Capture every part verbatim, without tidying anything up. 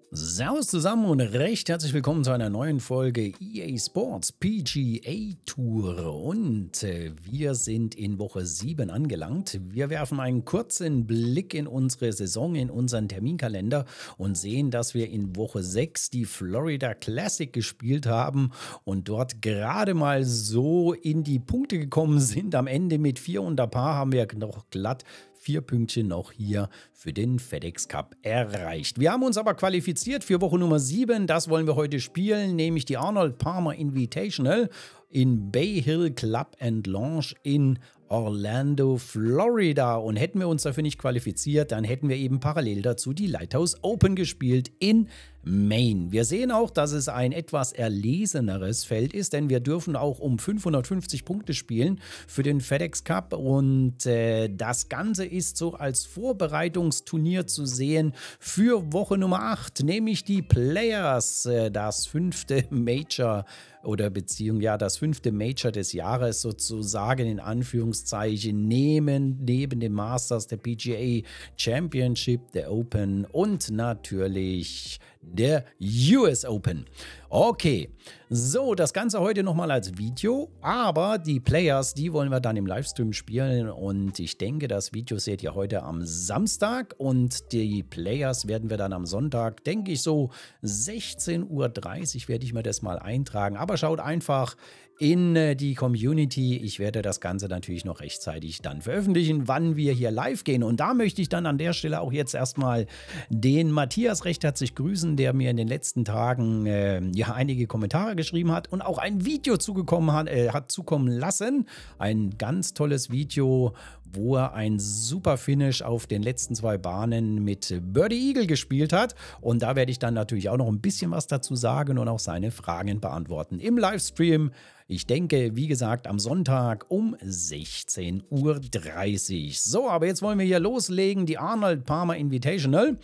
Servus zusammen und recht herzlich willkommen zu einer neuen Folge E A Sports P G A Tour und äh, wir sind in Woche sieben angelangt. Wir werfen einen kurzen Blick in unsere Saison, in unseren Terminkalender und sehen, dass wir in Woche sechs die Florida Classic gespielt haben und dort gerade mal so in die Punkte gekommen sind. Am Ende mit vier unter Paar haben wir noch glatt vier Pünktchen noch hier für den FedEx Cup erreicht. Wir haben uns aber qualifiziert für Woche Nummer sieben. Das wollen wir heute spielen, nämlich die Arnold Palmer Invitational in Bay Hill Club and Lounge in Orlando, Florida. Und hätten wir uns dafür nicht qualifiziert, dann hätten wir eben parallel dazu die Lighthouse Open gespielt in Maine. Wir sehen auch, dass es ein etwas erleseneres Feld ist, denn wir dürfen auch um fünfhundertfünfzig Punkte spielen für den FedEx Cup. Und äh, das Ganze ist so als Vorbereitungsturnier zu sehen für Woche Nummer acht, nämlich die Players, äh, das fünfte Major oder Beziehung, ja, das fünfte Major des Jahres sozusagen in Anführungszeichen, nehmen neben dem Masters, der P G A Championship, der Open und natürlich der U S Open. Okay, so, das Ganze heute nochmal als Video, aber die Players, die wollen wir dann im Livestream spielen und ich denke, das Video seht ihr heute am Samstag und die Players werden wir dann am Sonntag, denke ich so sechzehn Uhr dreißig werde ich mir das mal eintragen, aber schaut einfach in die Community. Ich werde das Ganze natürlich noch rechtzeitig dann veröffentlichen, wann wir hier live gehen. Und da möchte ich dann an der Stelle auch jetzt erstmal den Matthias recht herzlich grüßen, der mir in den letzten Tagen äh, ja einige Kommentare geschrieben hat und auch ein Video zugekommen hat, äh, hat zukommen lassen. Ein ganz tolles Video, wo er ein super Finish auf den letzten zwei Bahnen mit Birdie Eagle gespielt hat. Und da werde ich dann natürlich auch noch ein bisschen was dazu sagen und auch seine Fragen beantworten im Livestream. Ich denke, wie gesagt, am Sonntag um sechzehn Uhr dreißig. So, aber jetzt wollen wir hier loslegen, die Arnold Palmer Invitational.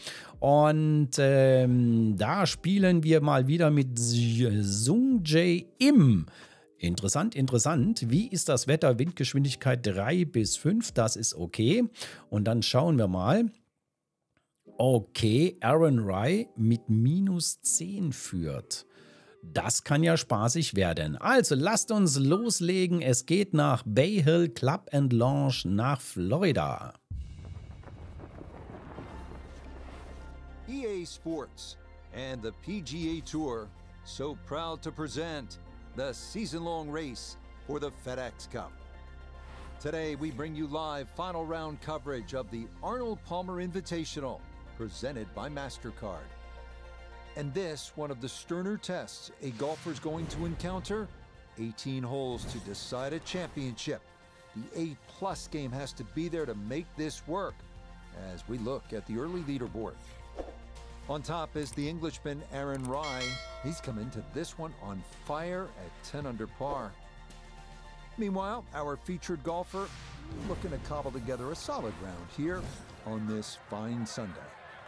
Und ähm, da spielen wir mal wieder mit Sungjae Im. Interessant, interessant. Wie ist das Wetter? Windgeschwindigkeit drei bis fünf, das ist okay. Und dann schauen wir mal. Okay, Aaron Rai mit minus zehn führt. Das kann ja spaßig werden. Also lasst uns loslegen. Es geht nach Bay Hill Club and Lounge nach Florida. E A Sports and the P G A Tour so proud to present the season-long race for the FedEx Cup. Today we bring you live final round coverage of the Arnold Palmer Invitational presented by MasterCard. And this, one of the sterner tests a golfer's going to encounter, eighteen holes to decide a championship. The A-plus game has to be there to make this work as we look at the early leaderboard. On top is the Englishman Aaron Rai. He's come into this one on fire at ten under par. Meanwhile, our featured golfer looking to cobble together a solid round here on this fine Sunday.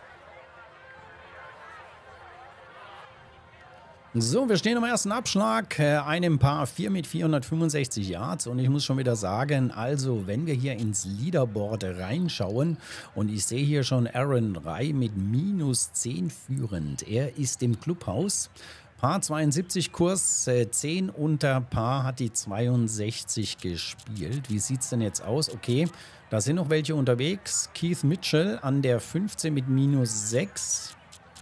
So, wir stehen am ersten Abschlag, äh, einem Par vier mit vierhundertfünfundsechzig Yards und ich muss schon wieder sagen, also wenn wir hier ins Leaderboard reinschauen und ich sehe hier schon Aaron Rai mit minus zehn führend, er ist im Clubhaus, Par zweiundsiebzig Kurs, äh, zehn unter Par hat die zweiundsechzig gespielt. Wie sieht es denn jetzt aus? Okay, da sind noch welche unterwegs, Keith Mitchell an der fünfzehn mit minus sechs.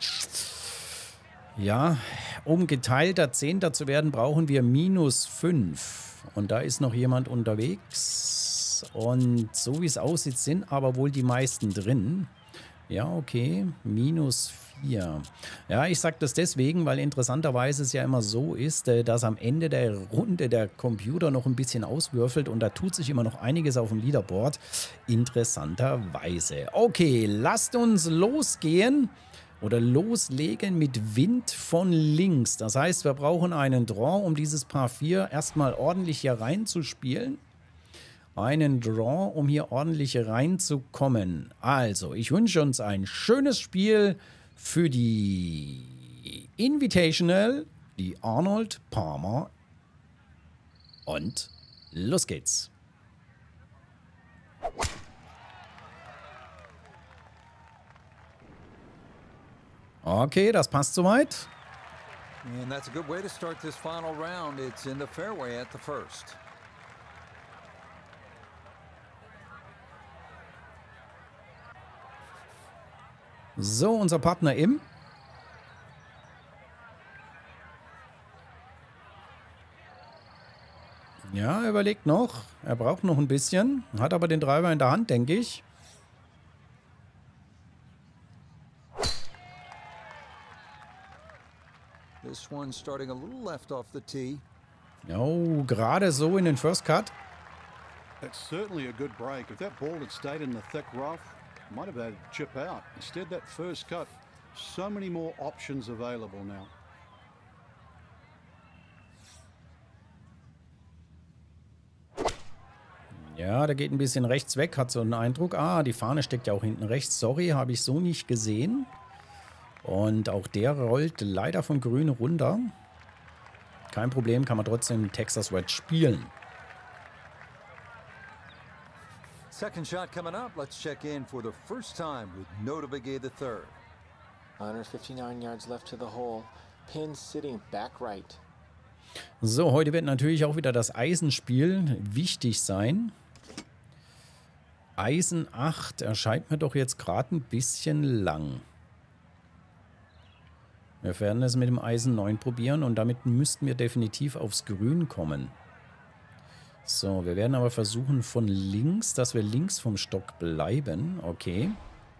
Ja, um geteilter Zehnter zu werden, brauchen wir minus fünf. Und da ist noch jemand unterwegs. Und so wie es aussieht, sind aber wohl die meisten drin. Ja, okay, minus vier. Ja, ich sage das deswegen, weil interessanterweise es ja immer so ist, dass am Ende der Runde der Computer noch ein bisschen auswürfelt und da tut sich immer noch einiges auf dem Leaderboard. Interessanterweise. Okay, lasst uns losgehen. Oder loslegen mit Wind von links. Das heißt, wir brauchen einen Draw, um dieses Par vier erstmal ordentlich hier reinzuspielen. Einen Draw, um hier ordentlich reinzukommen. Also, ich wünsche uns ein schönes Spiel für die Invitational, die Arnold Palmer. Und los geht's. Okay, das passt soweit. And that's a good way to start this final round. It's in the fairway at the first. So, unser Partner Im. Ja, er überlegt noch. Er braucht noch ein bisschen. Hat aber den Driver in der Hand, denke ich. This one's starting a little left off the tee. Oh, gerade so in den First Cut. That's certainly a good break. If that ball had stayed in the thick rough, might have had a chip out. Instead, that first cut, so many more options available now. Ja, der geht ein bisschen rechts weg, hat so einen Eindruck. Ah, die Fahne steckt ja auch hinten rechts. Sorry, habe ich so nicht gesehen. Und auch der rollt leider von grün runter. Kein Problem, kann man trotzdem Texas Wedge spielen. Second shot coming up. Let's check in for the first time with Notah Begay the third. one fifty-nine yards left to the hole. Pin sitting back right. So, heute wird natürlich auch wieder das Eisenspiel wichtig sein. Eisen acht erscheint mir doch jetzt gerade ein bisschen lang. Wir werden es mit dem Eisen neun probieren und damit müssten wir definitiv aufs Grün kommen. So, wir werden aber versuchen von links, dass wir links vom Stock bleiben. Okay.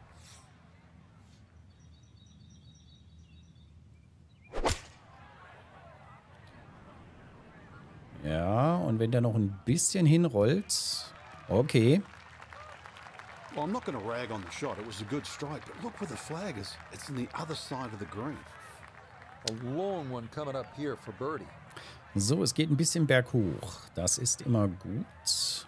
Ja, und wenn der noch ein bisschen hinrollt. Okay. Well, I'm not going to rag on the shot. It was a good strike, but look where the flag is. It's on the other side of the green. A long one coming up here for birdie. So, es geht ein bisschen berghoch. Das ist immer gut.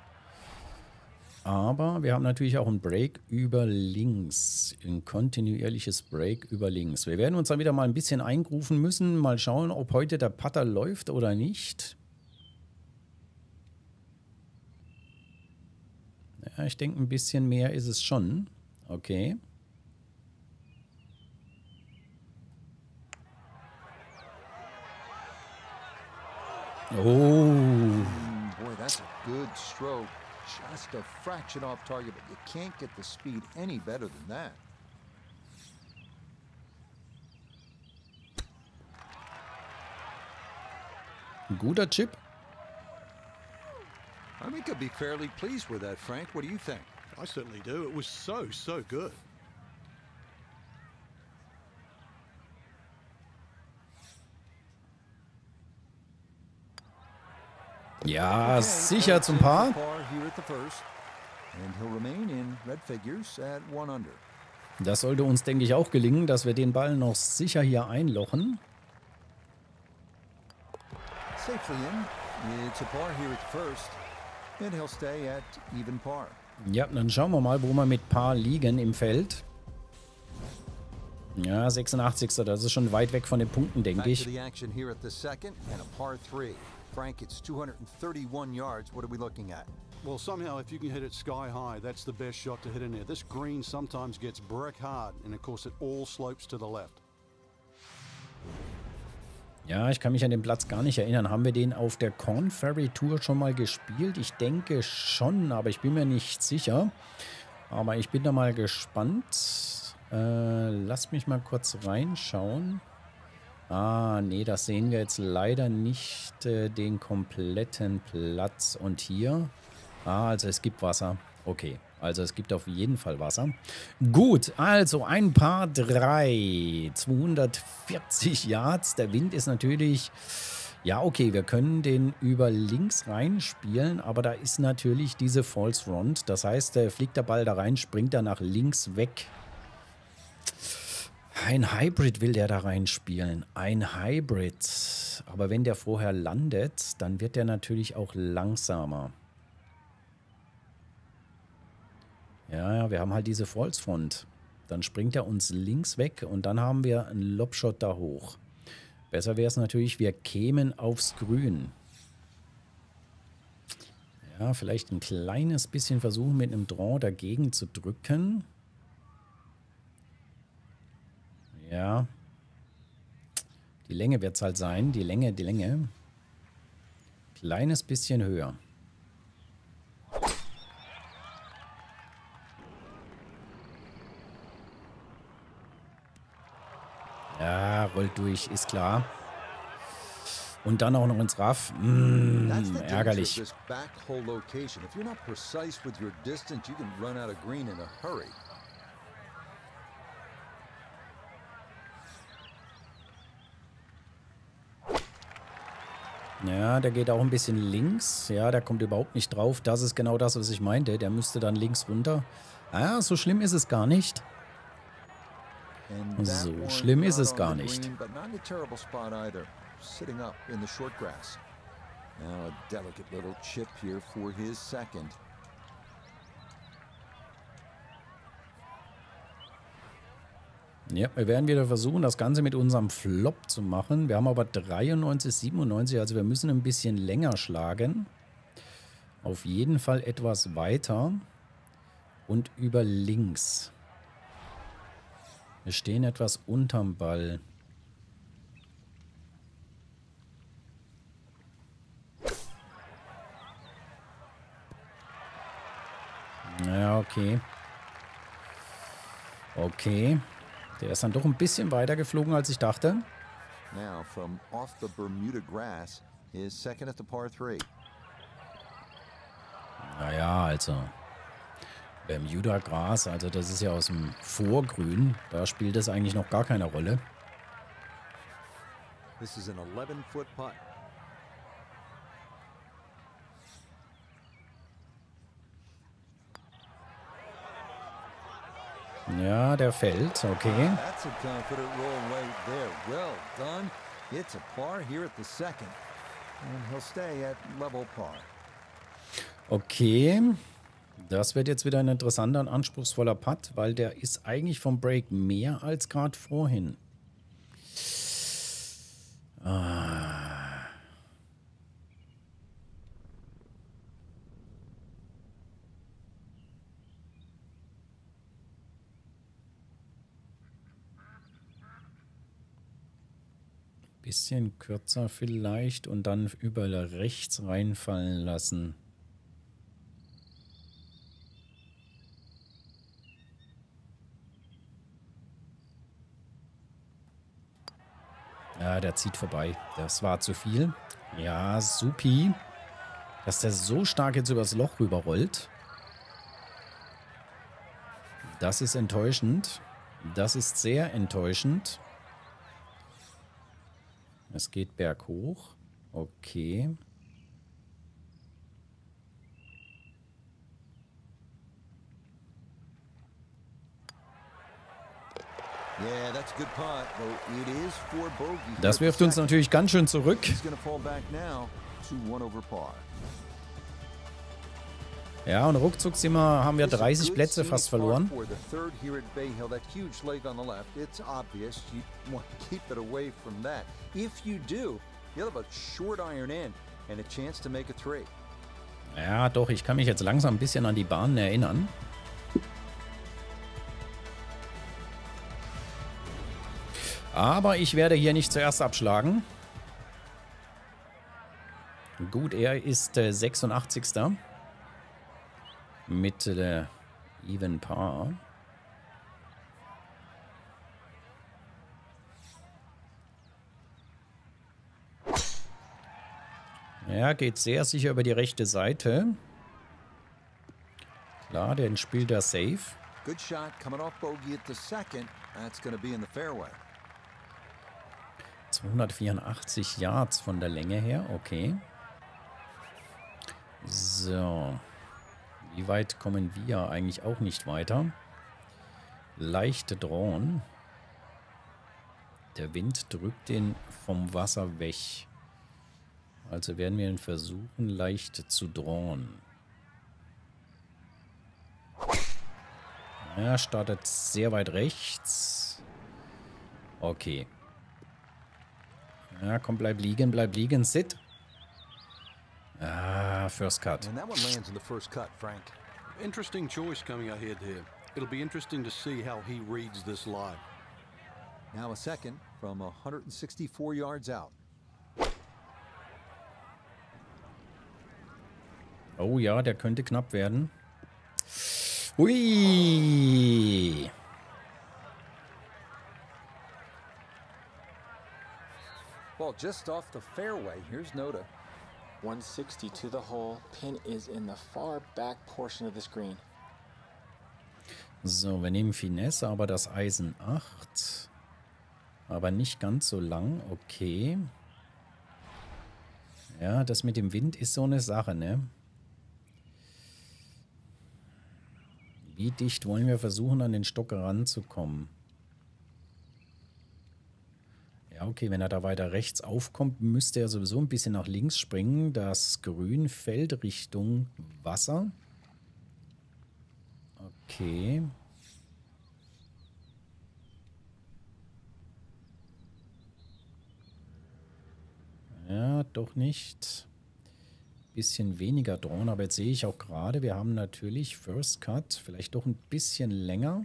Aber wir haben natürlich auch ein Break über links. Ein kontinuierliches Break über links. Wir werden uns dann wieder mal ein bisschen eingrooven müssen. Mal schauen, ob heute der Putter läuft oder nicht. Ja, ich denke, ein bisschen mehr ist es schon. Okay. Oh. Mm, boy, that's a good stroke. Just a fraction off target, but you can't get the speed any better than that. Ein guter Chip. I think I'd be fairly pleased with that, Frank. What do you think? I certainly do. It was so, so good. Ja, sicher zum Paar. Das sollte uns, denke ich, auch gelingen, dass wir den Ball noch sicher hier einlochen. Ja, dann schauen wir mal, wo wir mit Paar liegen im Feld. Ja, sechsundachtzigster Das ist schon weit weg von den Punkten, denke ich. Frank, it's two hundred thirty-one yards. What are we looking at? Well, somehow, if you can hit it sky high, that's the best shot to hit in there. This green sometimes gets brick hard, and of course, it all slopes to the left. Ja, ich kann mich an den Platz gar nicht erinnern. Haben wir den auf der Corn Ferry Tour schon mal gespielt? Ich denke schon, aber ich bin mir nicht sicher. Aber ich bin da mal gespannt. Äh, lasst mich mal kurz reinschauen. Ah, nee, das sehen wir jetzt leider nicht, äh, den kompletten Platz. Und hier, ah, also es gibt Wasser. Okay, also es gibt auf jeden Fall Wasser. Gut, also ein Paar drei, zweihundertvierzig Yards. Der Wind ist natürlich, ja okay, wir können den über links reinspielen, aber da ist natürlich diese False Front. Das heißt, äh, fliegt der Ball da rein, springt er nach links weg. Ein Hybrid will der da reinspielen. Ein Hybrid. Aber wenn der vorher landet, dann wird der natürlich auch langsamer. Ja, ja, wir haben halt diese False Front. Dann springt er uns links weg und dann haben wir einen Lobshot da hoch. Besser wäre es natürlich, wir kämen aufs Grün. Ja, vielleicht ein kleines bisschen versuchen, mit einem Draw dagegen zu drücken. Ja. Die Länge wird es halt sein. Die Länge, die Länge. Kleines bisschen höher. Ja, rollt durch, ist klar. Und dann auch noch ins Raff. Mmh, ärgerlich. Ja, der geht auch ein bisschen links. Ja, der kommt überhaupt nicht drauf. Das ist genau das, was ich meinte. Der müsste dann links runter. Ah, so schlimm ist es gar nicht. So schlimm ist es gar nicht. Sitting up in the short grass. Now a delicate little chip here for his second. Ja, wir werden wieder versuchen, das Ganze mit unserem Flop zu machen. Wir haben aber dreiundneunzig, siebenundneunzig, also wir müssen ein bisschen länger schlagen. Auf jeden Fall etwas weiter und über links. Wir stehen etwas unterm Ball. Ja, okay. Okay. Der ist dann doch ein bisschen weiter geflogen, als ich dachte. Now from off the Bermuda grass, his second at the par three. Naja, also Bermuda Gras, also das ist ja aus dem Vorgrün. Da spielt das eigentlich noch gar keine Rolle. This is an eleven foot putt. Ja, der fällt, okay. That's a confident roll right there. Well done. It's a par here at the second. And he'll stay at level par. Okay. Das wird jetzt wieder ein interessanter und anspruchsvoller Putt, weil der ist eigentlich vom Break mehr als gerade vorhin. Ah. Bisschen kürzer vielleicht und dann über rechts reinfallen lassen. Ja, der zieht vorbei. Das war zu viel. Ja, supi. Dass der so stark jetzt übers Loch rüberrollt. Das ist enttäuschend. Das ist sehr enttäuschend. Es geht berghoch. Okay. Das wirft uns natürlich ganz schön zurück. Ja, und ruckzuck sind wir, haben wir dreißig Plätze fast verloren. Ja, doch, ich kann mich jetzt langsam ein bisschen an die Bahnen erinnern. Aber ich werde hier nicht zuerst abschlagen. Gut, er ist äh, sechsundachtzigster mit äh, Even Par. Ja, geht sehr sicher über die rechte Seite. Klar, den spielt er safe. Good shot coming off bogey at the second. That's going to be in the fairway. zweihundertvierundachtzig Yards von der Länge her, okay. So. Wie weit kommen wir? Eigentlich auch nicht weiter. Leichte Drawn. Der Wind drückt den vom Wasser weg. Also werden wir ihn versuchen, leicht zu drawn. Er startet sehr weit rechts. Okay. Ja, komm, bleib liegen, bleib liegen, sit. Ah, first cut. And that one lands in the first cut, Frank. Interesting choice coming ahead here. It'll be interesting to see how he reads this lie. Now a second from one hundred sixty-four yards out. Oh ja, der könnte knapp werden. Ui. Ball just off the fairway. Here's Noda. one sixty to the hole. Pin is in the far back portion of this green. So, wir nehmen Finesse, aber das Eisen acht. Aber nicht ganz so lang. Okay. Ja, das mit dem Wind ist so eine Sache, ne? Wie dicht wollen wir versuchen, an den Stock ranzukommen? Ja, okay, wenn er da weiter rechts aufkommt, müsste er sowieso ein bisschen nach links springen. Das Grün fällt Richtung Wasser. Okay. Ja, doch nicht. Bisschen weniger Drohnen, aber jetzt sehe ich auch gerade, wir haben natürlich First Cut, vielleicht doch ein bisschen länger.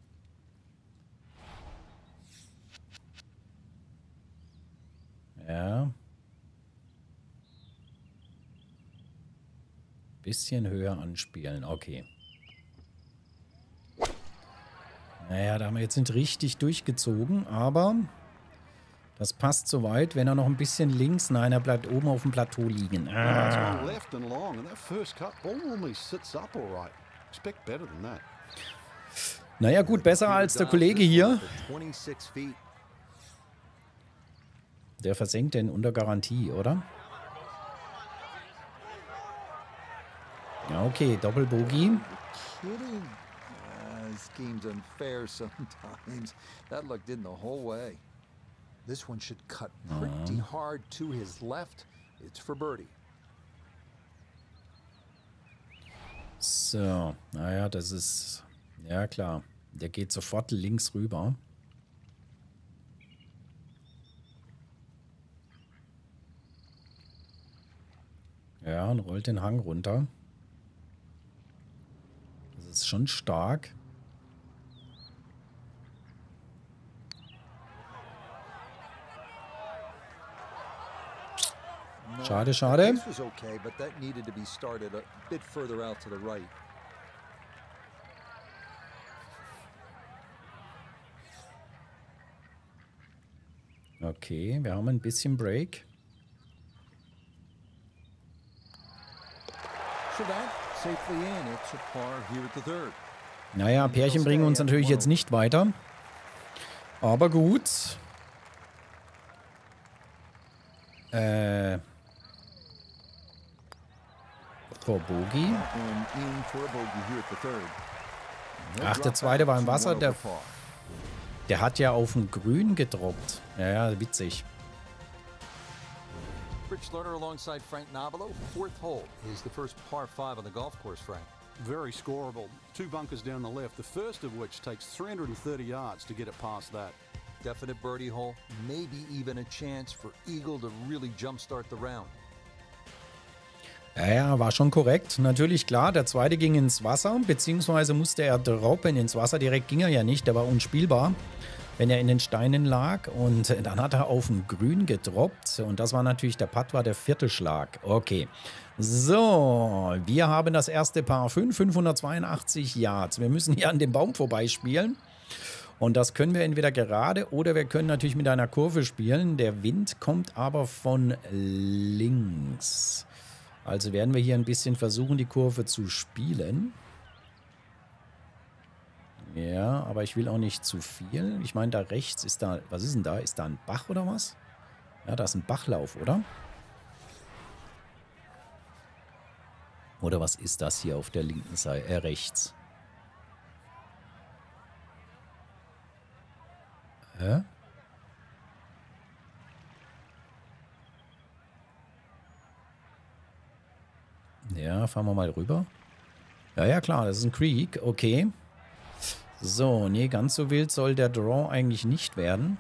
Ja. Bisschen höher anspielen, okay. Naja, da haben wir jetzt nicht richtig durchgezogen, aber das passt soweit, wenn er noch ein bisschen links, nein, er bleibt oben auf dem Plateau liegen. Ah. Naja gut, besser als der Kollege hier. Der versenkt den unter Garantie, oder? Ja, okay, Doppelbogey. This game's unfair sometimes. That luck didn't the whole way. This one should cut pretty hard to his left. It's for birdie. So, naja, das ist... Ja, klar. Der geht sofort links rüber. Ja, und rollt den Hang runter. Das ist schon stark. Schade, schade. Okay, wir haben ein bisschen Break. Naja, Pärchen bringen uns natürlich jetzt nicht weiter. Aber gut. Äh... Vor Bogey. Ach, der zweite war im Wasser. Der, der hat ja auf dem Grün gedroppt. Ja, ja, witzig. Rich Lerner alongside Frank Nobilo. Fourth hole is the first par five on the golf course, Frank. Very scoreable. Two bunkers down the left, the first of which takes three hundred thirty yards to get it past that. Definite birdie hole. Maybe even a chance for Eagle to really jumpstart the round. Ja, ja, war schon korrekt. Natürlich, klar, der zweite ging ins Wasser, beziehungsweise musste er droppen ins Wasser. Direkt ging er ja nicht, der war unspielbar, wenn er in den Steinen lag. Und dann hat er auf dem Grün gedroppt. Und das war natürlich, der Putt war der vierte Schlag. Okay, so, wir haben das erste Par fünf, fünfhundertzweiundachtzig Yards. Wir müssen hier an dem Baum vorbeispielen. Und das können wir entweder gerade oder wir können natürlich mit einer Kurve spielen. Der Wind kommt aber von links. Also werden wir hier ein bisschen versuchen, die Kurve zu spielen. Ja, aber ich will auch nicht zu viel. Ich meine, da rechts ist da... Was ist denn da? Ist da ein Bach oder was? Ja, da ist ein Bachlauf, oder? Oder was ist das hier auf der linken Seite? Äh, rechts. Hä? Ja, fahren wir mal rüber. Ja, ja, klar, das ist ein Creek. Okay. So, nee, ganz so wild soll der Draw eigentlich nicht werden.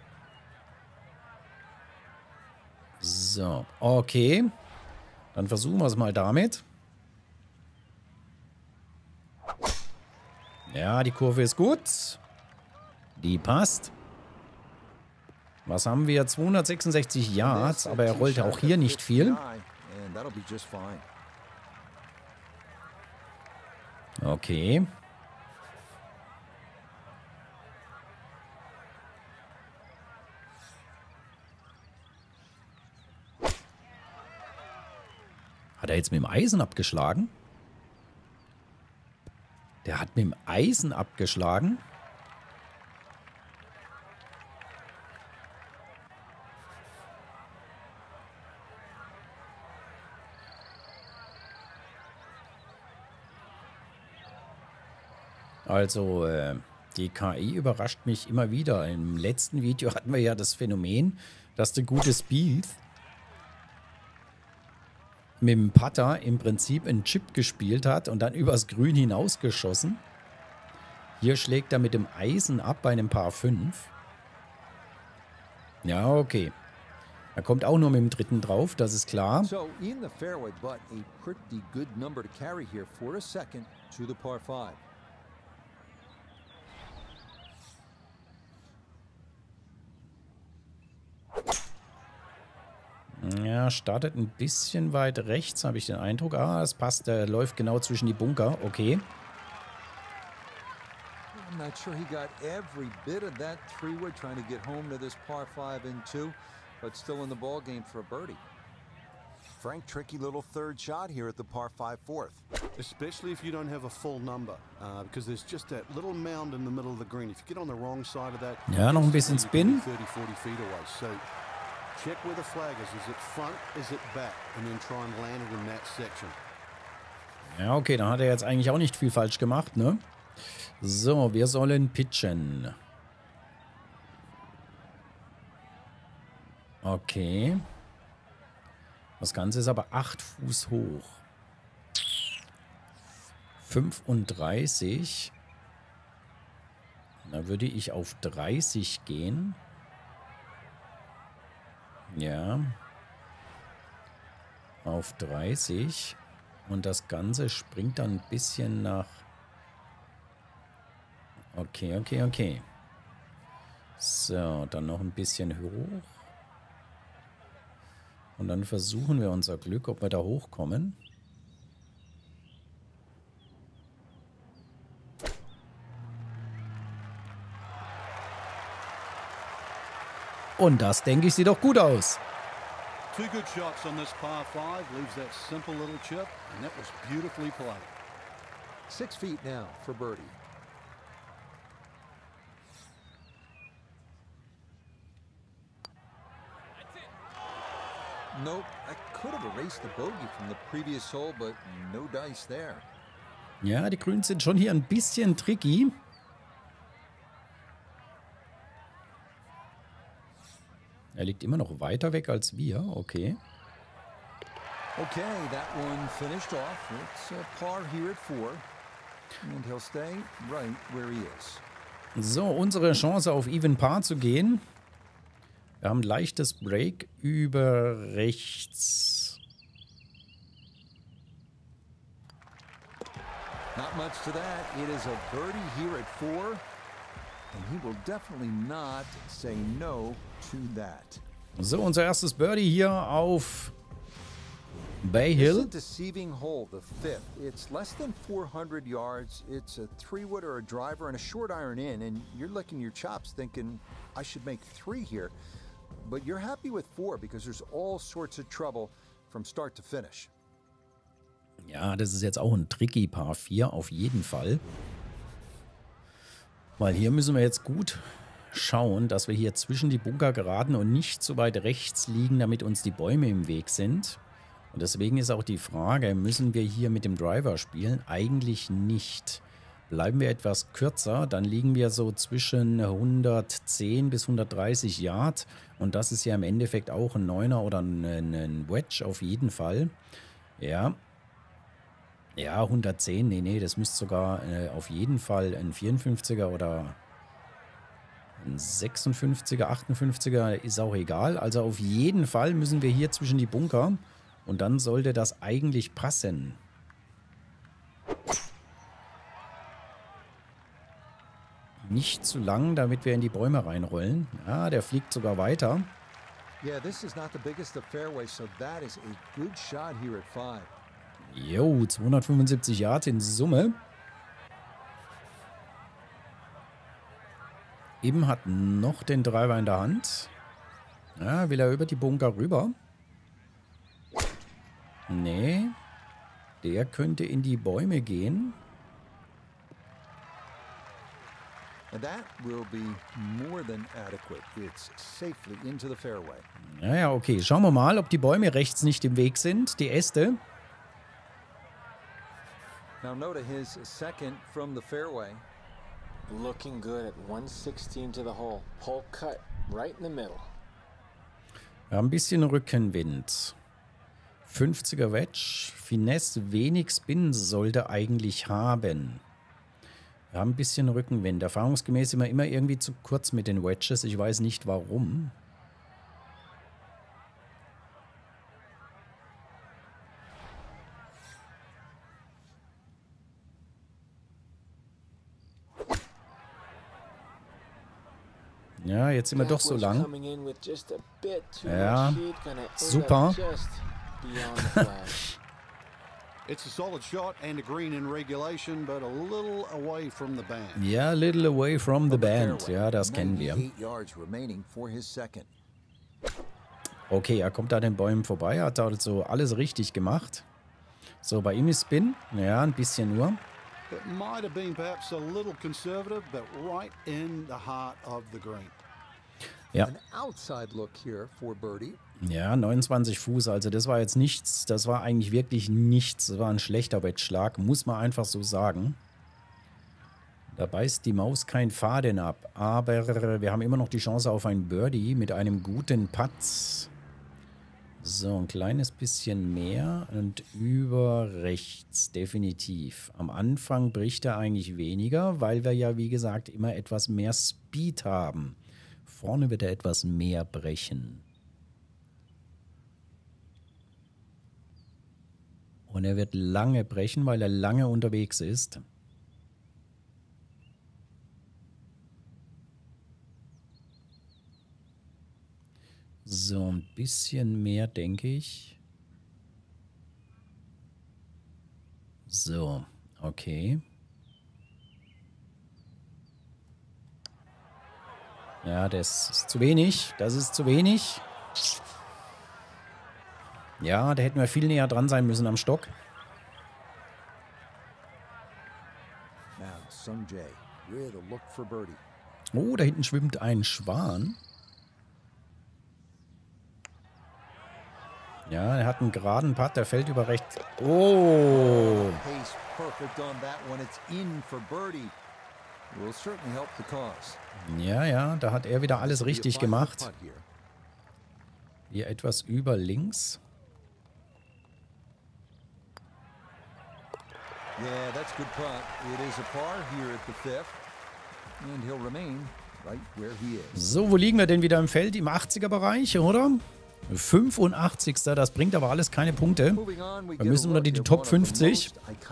So, okay. Dann versuchen wir es mal damit. Ja, die Kurve ist gut. Die passt. Was haben wir? zweihundertsechsundsechzig Yards, aber er rollte auch hier nicht viel. Okay. Hat er jetzt mit dem Eisen abgeschlagen? Der hat mit dem Eisen abgeschlagen. Also, äh, die K I überrascht mich immer wieder. Im letzten Video hatten wir ja das Phänomen, dass der gute Speed mit dem Putter im Prinzip einen Chip gespielt hat und dann übers Grün hinausgeschossen. Hier schlägt er mit dem Eisen ab bei einem Par fünf. Ja, okay. Er kommt auch nur mit dem dritten drauf, das ist klar. So in the fairway, but a pretty good number to carry here for a second to the par five. Ja, startet ein bisschen weit rechts, habe ich den Eindruck. Ah, es passt, er läuft genau zwischen die Bunker. Okay. I'm not sure he got every bit of that three-wood trying to get home to this par five and two, but still in the ball game for a birdie. Frank, tricky little third shot here at the par five fourth. Especially if you don't have a full number, uh, because there's just that little mound in the middle of the green. If you get on the wrong side of that, ja, noch ein bisschen Spin. thirty, forty feet away. So check where the flag is. Is it front? Is it back? And then try and land it in that section. Ja, okay, dann hat er jetzt eigentlich auch nicht viel falsch gemacht, ne? So, wir sollen pitchen. Okay. Das Ganze ist aber acht Fuß hoch. fünfunddreißig. Da würde ich auf dreißig gehen. Ja. Auf dreißig. Und das Ganze springt dann ein bisschen nach... Okay, okay, okay. So, dann noch ein bisschen hoch. Und dann versuchen wir unser Glück, ob wir da hochkommen. Und das, denke ich, sieht doch gut aus. Two good shots on this par five. Leaves that simple little chip, and that was beautifully played. Six feet now for birdie. Nope, I could have erased the bogey from the previous hole, but no dice there. Ja, die Grüns sind schon hier ein bisschen tricky. Er liegt immer noch weiter weg als wir. Okay. Okay, that one finished off. It's a par here at four. And he'll stay right where he is. So, unsere Chance auf Even Par zu gehen. Wir haben leichtes Break über rechts. Not much to that. It is a birdie here at four. And he will definitely not say no to that. So, unser erstes Birdie hier auf Bay This is Hill. a deceiving hole, the fifth. It's less than four hundred yards. It's a three-wood or a driver and a short iron in, and you're licking your chops thinking, I should make three here. But you're happy with four because there's all sorts of trouble from start to finish. Ja, das ist jetzt auch ein tricky Par vier, auf jeden Fall. Weil hier müssen wir jetzt gut schauen, dass wir hier zwischen die Bunker geraten und nicht so weit rechts liegen, damit uns die Bäume im Weg sind. Und deswegen ist auch die Frage, müssen wir hier mit dem Driver spielen? Eigentlich nicht. Bleiben wir etwas kürzer, dann liegen wir so zwischen hundertzehn bis hundertdreißig Yard. Und das ist ja im Endeffekt auch ein Neuner oder ein, ein Wedge auf jeden Fall. Ja. Ja, hundertzehn, nee, nee, das müsste sogar äh, auf jeden Fall ein vierundfünfziger oder ein sechsundfünfziger, achtundfünfziger, ist auch egal. Also auf jeden Fall müssen wir hier zwischen die Bunker und dann sollte das eigentlich passen. Nicht zu lang, damit wir in die Bäume reinrollen. Ja, der fliegt sogar weiter. Yeah, this is not the biggest of fairways, so that is a good shot here at five. Jo, zweihundertfünfundsiebzig Yards in Summe. Eben hat noch den Driver in der Hand. Ja, will er über die Bunker rüber? Nee. Der könnte in die Bäume gehen. And that will be more than adequate. It's safely into the fairway. Naja, okay. Schauen wir mal, ob die Bäume rechts nicht im Weg sind. Die Äste. Now note his second from the fairway. Looking good at one sixteen to the hole. Hole cut right in the middle. Wir haben ein bisschen Rückenwind. fünfziger Wedge. Finesse, wenig Spin sollte eigentlich haben. Wir haben ein bisschen Rückenwind. Erfahrungsgemäß immer immer irgendwie zu kurz mit den Wedges. Ich weiß nicht warum. Ja, jetzt sind wir doch so lang. Ja, super. It's a solid shot and a green in regulation, but a little away from the band. Ja, little away from the band. Ja, das kennen wir. Okay, er kommt da den Bäumen vorbei, hat also alles richtig gemacht. So, bei ihm ist Spin. Ja, ein bisschen nur. It might have been perhaps a little conservative, but right in the heart of the green. Ja. An outside look here for birdie. Ja, neunundzwanzig Fuß, also das war jetzt nichts, das war eigentlich wirklich nichts. Das war ein schlechter Wettschlag, muss man einfach so sagen. Da beißt die Maus kein Faden ab, aber wir haben immer noch die Chance auf ein Birdie mit einem guten Putt. So, ein kleines bisschen mehr und über rechts, definitiv. Am Anfang bricht er eigentlich weniger, weil wir ja, wie gesagt, immer etwas mehr Speed haben. Vorne wird er etwas mehr brechen. Und er wird lange brechen, weil er lange unterwegs ist. So, ein bisschen mehr, denke ich. So, okay. Ja, das ist zu wenig. Das ist zu wenig. Ja, da hätten wir viel näher dran sein müssen am Stock. Oh, da hinten schwimmt ein Schwan. Ja, er hat einen geraden Putt, der fällt über rechts. Oh! Ja, ja, da hat er wieder alles richtig gemacht. Hier etwas über links. Yeah, that's good putt. It is a par here at the fifth. And he'll remain right where he is. So, wo liegen wir denn wieder im Feld? Im achtziger Bereich, oder? fünfundachtzigster Das bringt aber alles keine Punkte. Wir müssen nur die, die Top fünfzig.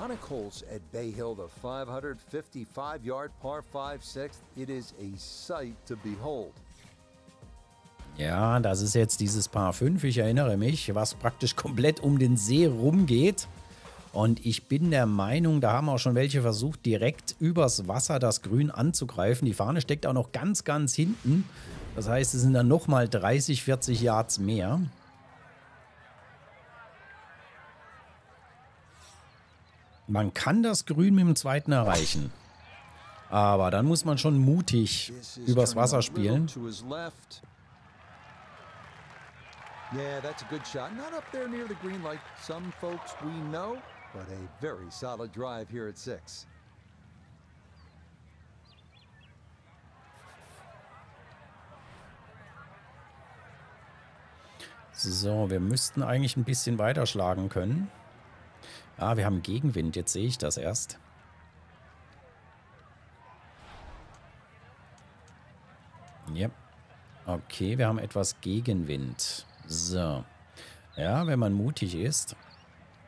Ja, das ist jetzt dieses Par fünf, ich erinnere mich, was praktisch komplett um den See rumgeht. Und ich bin der Meinung, da haben auch schon welche versucht, direkt übers Wasser das Grün anzugreifen. Die Fahne steckt auch noch ganz, ganz hinten. Das heißt, es sind dann nochmal dreißig, vierzig Yards mehr. Man kann das Grün mit dem zweiten erreichen. Aber dann muss man schon mutig übers Wasser spielen. Yeah, that's a good shot. Not up there near the green like some folks we know, but a very solid drive here at six. So, wir müssten eigentlich ein bisschen weiter schlagen können. Ah, wir haben Gegenwind, jetzt sehe ich das erst. Ja. Okay, wir haben etwas Gegenwind. So. Ja, wenn man mutig ist,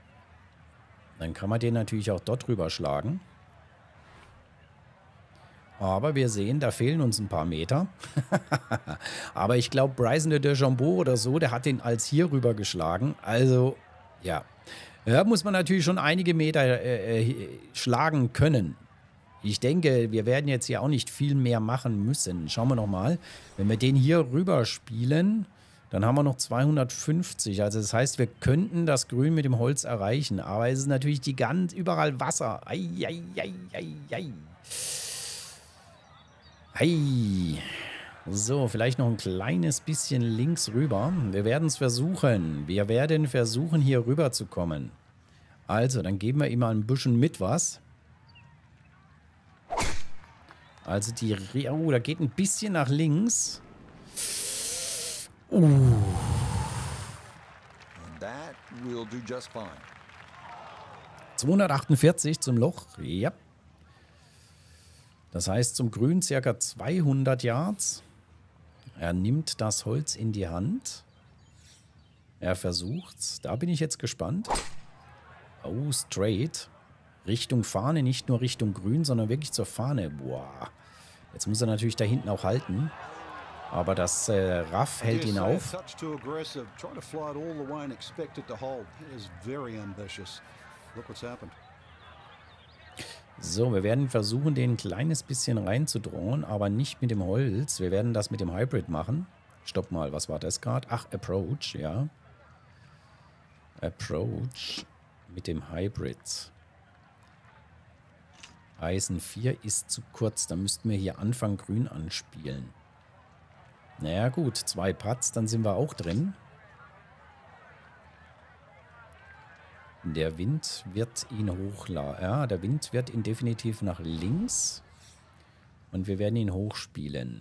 dann kann man den natürlich auch dort drüber schlagen. Aber wir sehen, da fehlen uns ein paar Meter. Aber ich glaube, Bryson de DeChambeau oder so, der hat den als hier rüber geschlagen. Also, ja. Da muss man natürlich schon einige Meter äh, äh, schlagen können. Ich denke, wir werden jetzt hier auch nicht viel mehr machen müssen. Schauen wir noch mal. Wenn wir den hier rüber spielen, dann haben wir noch zweihundertfünfzig. Also das heißt, wir könnten das Grün mit dem Holz erreichen. Aber es ist natürlich die ganz überall Wasser. Ei, ei, ei, ei, ei. Hey. So, vielleicht noch ein kleines bisschen links rüber. Wir werden es versuchen. Wir werden versuchen, hier rüber zu kommen. Also, dann geben wir ihm mal ein bisschen mit was. Also die... Re oh, da geht ein bisschen nach links. Uh. And that will do just fine. zweihundertachtundvierzig zum Loch. Ja. Das heißt zum Grün circa zweihundert Yards. Er nimmt das Holz in die Hand. Er versucht's. Da bin ich jetzt gespannt. Oh, straight. Richtung Fahne, nicht nur Richtung Grün, sondern wirklich zur Fahne. Boah. Jetzt muss er natürlich da hinten auch halten. Aber das äh, Raff hält ihn auf. So, wir werden versuchen, den ein kleines bisschen reinzudrohen, aber nicht mit dem Holz. Wir werden das mit dem Hybrid machen. Stopp mal, was war das gerade? Ach, Approach, ja. Approach mit dem Hybrid. Eisen vier ist zu kurz. Da müssten wir hier Anfang Grün anspielen. Naja gut, zwei Putts, dann sind wir auch drin. Der Wind wird ihn hochladen. Ja, der Wind wird ihn definitiv nach links. Und wir werden ihn hochspielen.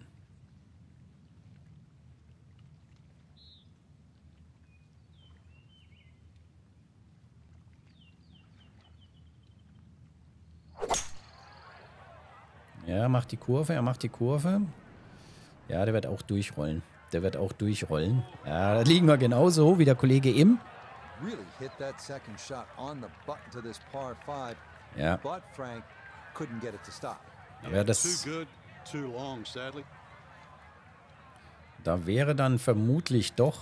Ja, er macht die Kurve, er macht die Kurve. Ja, der wird auch durchrollen. Der wird auch durchrollen. Ja, da liegen wir genauso wie der Kollege Im. Really hit that second shot on the button to this par five. Ja. But Frank couldn't get it to stop. Aber das, Too good, too long, sadly. da wäre dann vermutlich doch,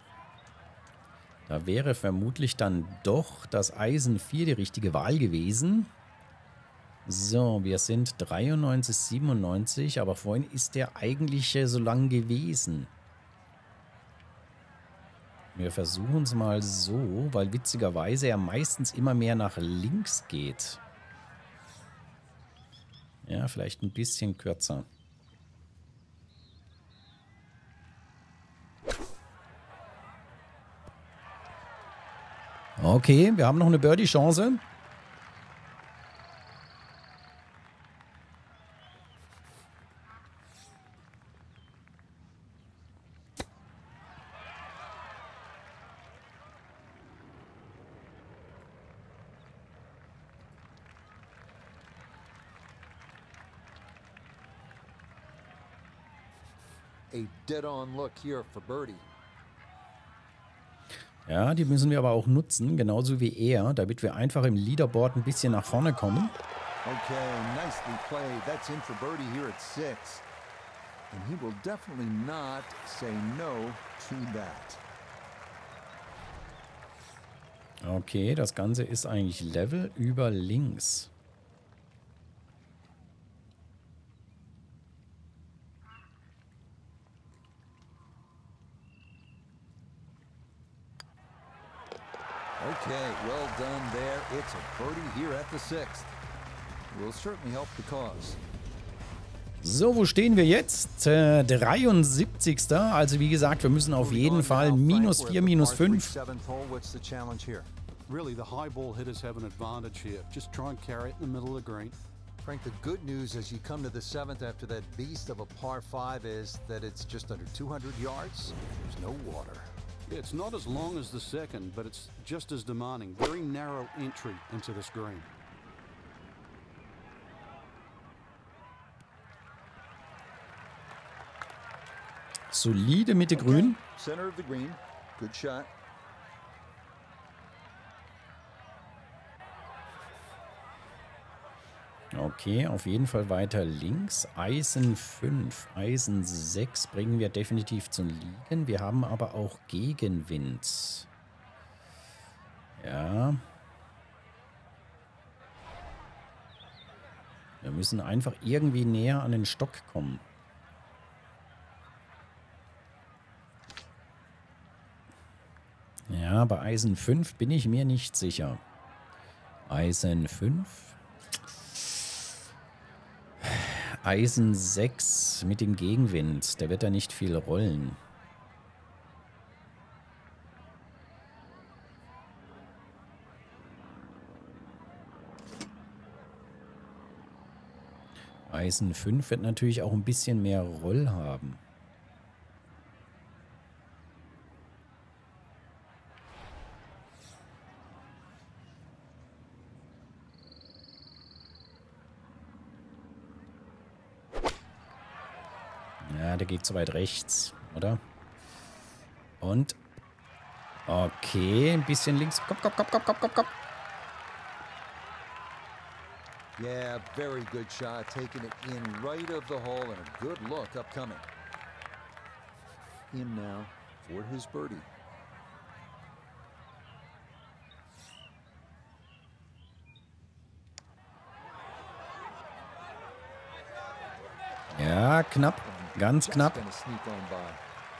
da wäre vermutlich dann doch das Eisen vier die richtige Wahl gewesen. So, wir sind dreiundneunzig, siebenundneunzig, aber vorhin ist der eigentlich äh, so lang gewesen. Wir versuchen es mal so, weil witzigerweise er meistens immer mehr nach links geht. Ja, vielleicht ein bisschen kürzer. Okay, wir haben noch eine Birdie-Chance. A dead-on look here for birdie. Ja, die müssen wir aber auch nutzen, genauso wie er, damit wir einfach im Leaderboard ein bisschen nach vorne kommen. Okay, nicely played. That's in for birdie here at six. And he will definitely not say no to that. Okay, das Ganze ist eigentlich Level über links. Okay, well done there. It's a birdie here at the sixth. Will certainly help the cause. So, wo stehen wir jetzt? Äh, dreiundsiebzigster Also wie gesagt, wir müssen auf jeden Fall minus vier, minus fünf. What's the challenge here? Really, the high ball hitters have an advantage here. Just try and carry it in the middle of the green. Frank, the good news as you come to the seventh after that beast of a par five is that it's just under two hundred yards. There's no water. Yeah, it's not as long as the second, but it's just as demanding. Very narrow entry into this green. Solide Mitte grün. Center of the green. Good shot. Okay, auf jeden Fall weiter links. Eisen fünf, Eisen sechs bringen wir definitiv zum Liegen. Wir haben aber auch Gegenwind. Ja. Wir müssen einfach irgendwie näher an den Stock kommen. Ja, bei Eisen fünf bin ich mir nicht sicher. Eisen fünf. Eisen sechs mit dem Gegenwind. Der wird da nicht viel rollen. Eisen fünf wird natürlich auch ein bisschen mehr Roll haben. Ja, der geht zu weit rechts, oder? Und? Okay, ein bisschen links. Komm, komm, komm, komm, komm, komm, komm. Yeah, very good shot, taking it in right of the hole and a good look upcoming. In now for his birdie. Ja, knapp. Ganz Just knapp. gonna sneak on by.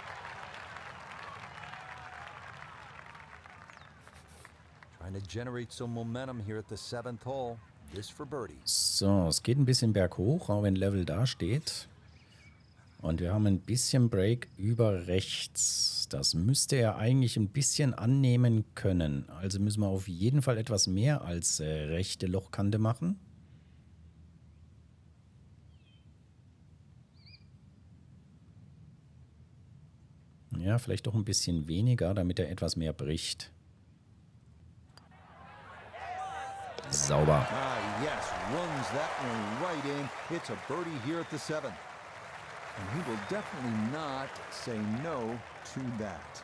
Trying to generate some momentum here at the seventh hole. This for birdie. So, es geht ein bisschen berghoch, auch wenn Level da steht. Und wir haben ein bisschen Break über rechts. Das müsste er eigentlich ein bisschen annehmen können. Also müssen wir auf jeden Fall etwas mehr als äh, rechte Lochkante machen. Ja, vielleicht doch ein bisschen weniger, damit er etwas mehr bricht. Sauber. Ah, yes, runs that one right in. It's a birdie here at the seventh. And he will definitely not say no to that.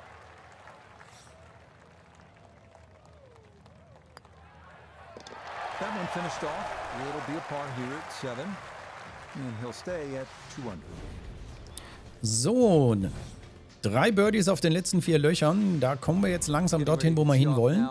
That one finished off. It'll be a par here at seven. And he'll stay at two under. So, drei Birdies auf den letzten vier Löchern. Da kommen wir jetzt langsam dorthin, wo wir hinwollen.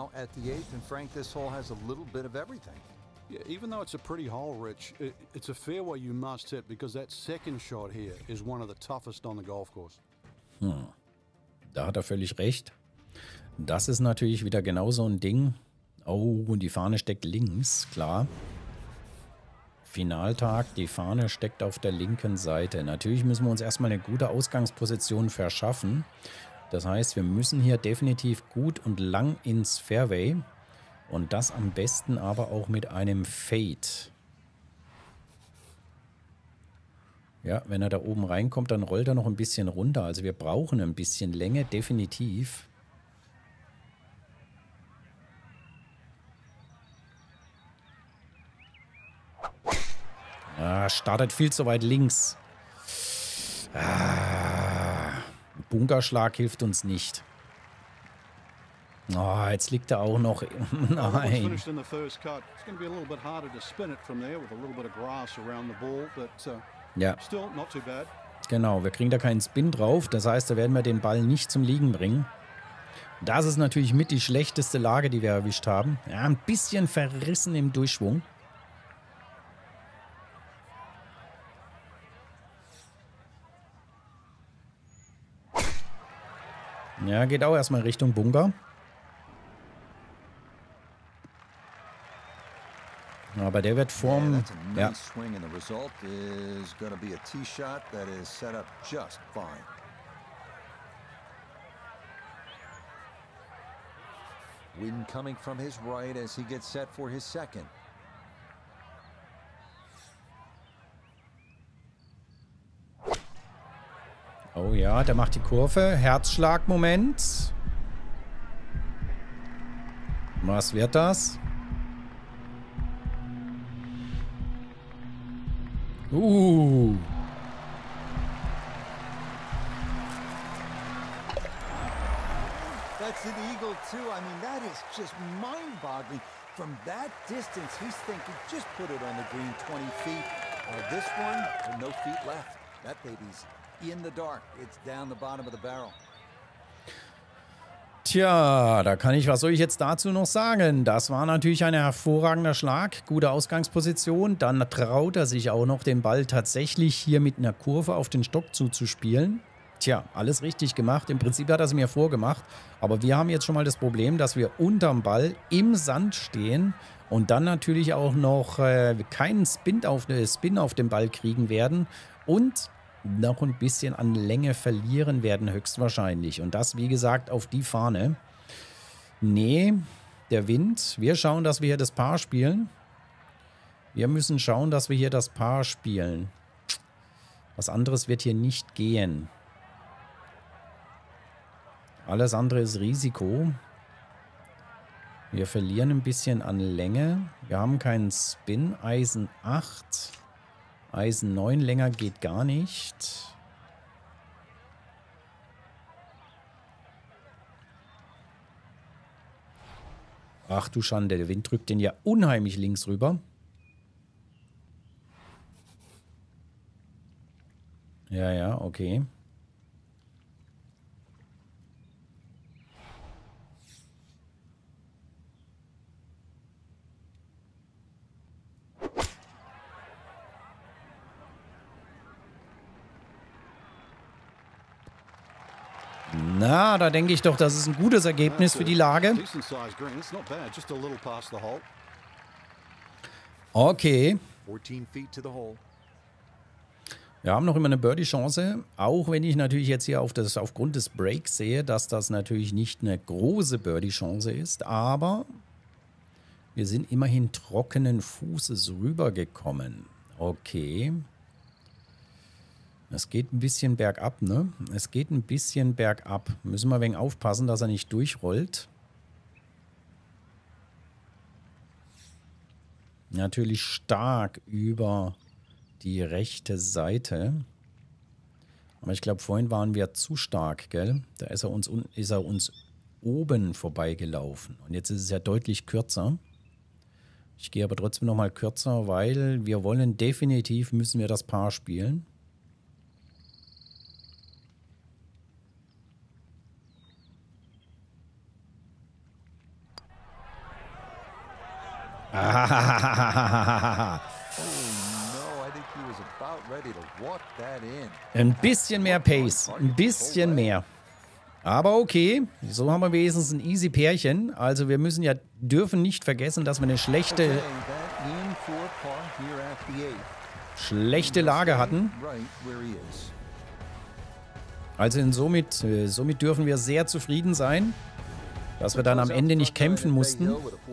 Yeah, even though it's a pretty hole, Rich, it, it's a fairway you must hit because that second shot here is one of the toughest on the golf course. Hm. Da hat er völlig recht. Das ist natürlich wieder genau so ein Ding. Oh, und die Fahne steckt links, klar. Finaltag, die Fahne steckt auf der linken Seite. Natürlich müssen wir uns erstmal eine gute Ausgangsposition verschaffen. Das heißt, wir müssen hier definitiv gut und lang ins Fairway. Und das am besten aber auch mit einem Fade. Ja, wenn er da oben reinkommt, dann rollt er noch ein bisschen runter. Also wir brauchen ein bisschen Länge, definitiv. Ah, startet viel zu weit links. Ah, Bunkerschlag hilft uns nicht. Oh, jetzt liegt er auch noch. Nein. Ja. Genau, wir kriegen da keinen Spin drauf. Das heißt, da werden wir den Ball nicht zum Liegen bringen. Das ist natürlich mit die schlechteste Lage, die wir erwischt haben. Ja, ein bisschen verrissen im Durchschwung. Ja, geht auch erstmal Richtung Bunker. Aber der wird vorm... Yeah, that's a nice ja. swing, and the result is going to be a tee shot that is set up just fine. Wind coming from his right as he gets set for his second. Oh ja, der macht die Kurve. Herzschlagmoment. Was wird das? Uh. That's an eagle too. I mean, that is just mind-boggling. From that distance, he's thinking, just put it on the green twenty feet. Uh, this one, and no feet left. That baby's in the dark. It's down the bottom of the barrel. Tja, da kann ich, was soll ich jetzt dazu noch sagen? Das war natürlich ein hervorragender Schlag, gute Ausgangsposition. Dann traut er sich auch noch, den Ball tatsächlich hier mit einer Kurve auf den Stock zuzuspielen. Tja, alles richtig gemacht. Im Prinzip hat er es mir vorgemacht. Aber wir haben jetzt schon mal das Problem, dass wir unterm Ball im Sand stehen und dann natürlich auch noch äh, keinen Spin auf, äh, Spin auf den Ball kriegen werden und noch ein bisschen an Länge verlieren werden höchstwahrscheinlich. Und das, wie gesagt, auf die Fahne. Nee, der Wind. Wir schauen, dass wir hier das Paar spielen. Wir müssen schauen, dass wir hier das Paar spielen. Was anderes wird hier nicht gehen. Alles andere ist Risiko. Wir verlieren ein bisschen an Länge. Wir haben keinen Spin. Eisen acht. Eisen neun, länger geht gar nicht. Ach du Schande, der Wind drückt den ja unheimlich links rüber. Ja, ja, okay. Na, da denke ich doch, das ist ein gutes Ergebnis für die Lage. Okay. Wir haben noch immer eine Birdie-Chance, auch wenn ich natürlich jetzt hier auf das, aufgrund des Breaks sehe, dass das natürlich nicht eine große Birdie-Chance ist, aber wir sind immerhin trockenen Fußes rübergekommen. Okay. Es geht ein bisschen bergab, ne? Es geht ein bisschen bergab. Müssen wir ein wenig aufpassen, dass er nicht durchrollt. Natürlich stark über die rechte Seite. Aber ich glaube, vorhin waren wir zu stark, gell? Da ist er uns, ist er uns oben vorbeigelaufen. Und jetzt ist es ja deutlich kürzer. Ich gehe aber trotzdem nochmal kürzer, weil wir wollen definitiv, müssen wir das Paar spielen. Ein bisschen mehr Pace, ein bisschen mehr. Aber okay, so haben wir wenigstens ein easy Pärchen. Also wir müssen ja, dürfen nicht vergessen, dass wir eine schlechte, schlechte Lage hatten. Also in somit, somit dürfen wir sehr zufrieden sein, dass wir dann am Ende nicht kämpfen mussten.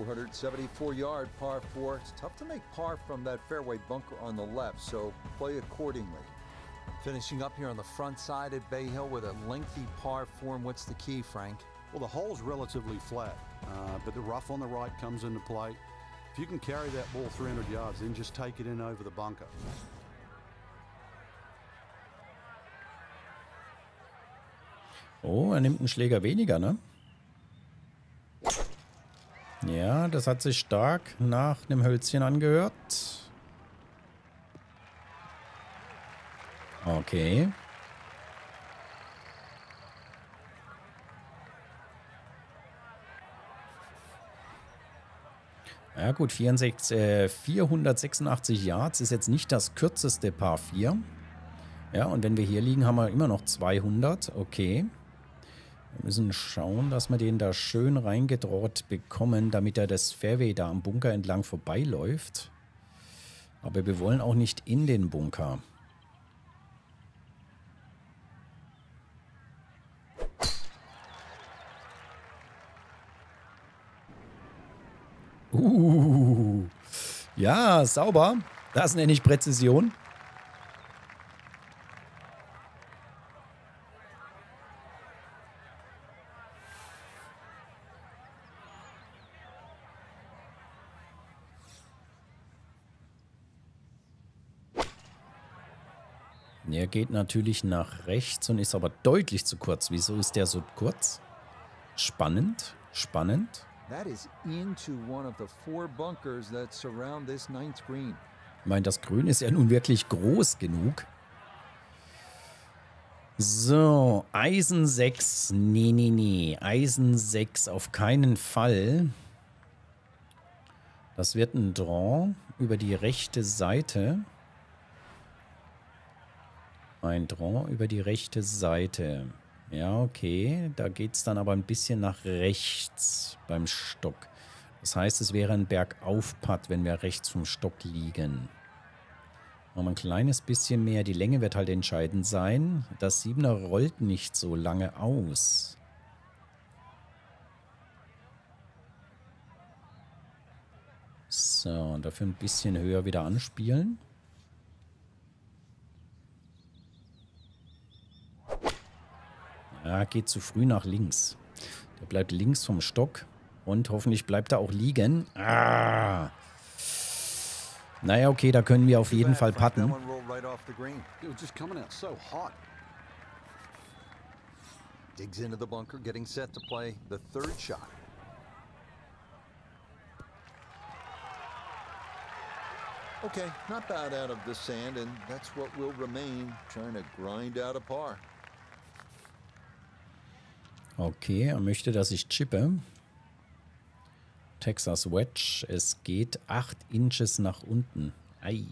Finishing up here on the front side at Bay Hill with a lengthy par four. And what's the key, Frank? Well, the hole's relatively flat, uh, but the rough on the right comes into play. If you can carry that ball three hundred yards, then just take it in over the bunker. Oh, er nimmt einen Schläger weniger, ne? Ja, das hat sich stark nach einem Hölzchen angehört. Okay. Ja gut, vierundsechzig, äh, vierhundertsechsundachtzig Yards ist jetzt nicht das kürzeste Par vier. Ja, und wenn wir hier liegen, haben wir immer noch zweihundert. Okay. Wir müssen schauen, dass wir den da schön reingedroht bekommen, damit er das Fairway da am Bunker entlang vorbeiläuft. Aber wir wollen auch nicht in den Bunker. Uh, ja, sauber. Das nenne ich Präzision. Er geht natürlich nach rechts und ist aber deutlich zu kurz. Wieso ist der so kurz? Spannend, spannend. That is into one of the four bunkers that surround this ninth green. Ich meine, das Grün ist ja nun wirklich groß genug. So, Eisen sechs. Nee, nee, nee. Eisen sechs auf keinen Fall. Das wird ein Draw über die rechte Seite. Ein Draw über die rechte Seite. Ja, okay. Da geht es dann aber ein bisschen nach rechts beim Stock. Das heißt, es wäre ein Bergauf-Putt, wenn wir rechts vom Stock liegen. Machen wir ein kleines bisschen mehr. Die Länge wird halt entscheidend sein. Das Siebener rollt nicht so lange aus. So, und dafür ein bisschen höher wieder anspielen. Ja, geht zu früh nach links. Der bleibt links vom Stock und hoffentlich bleibt er auch liegen. Ah! Naja, okay, da können wir auf jeden Fall putten. Digs into the bunker, getting set to play the third shot. Okay, not bad out of the sand, and that's what will remain, trying to grind out a par. Okay, er möchte, dass ich chippe. Texas Wedge. Es geht acht Inches nach unten. Ei.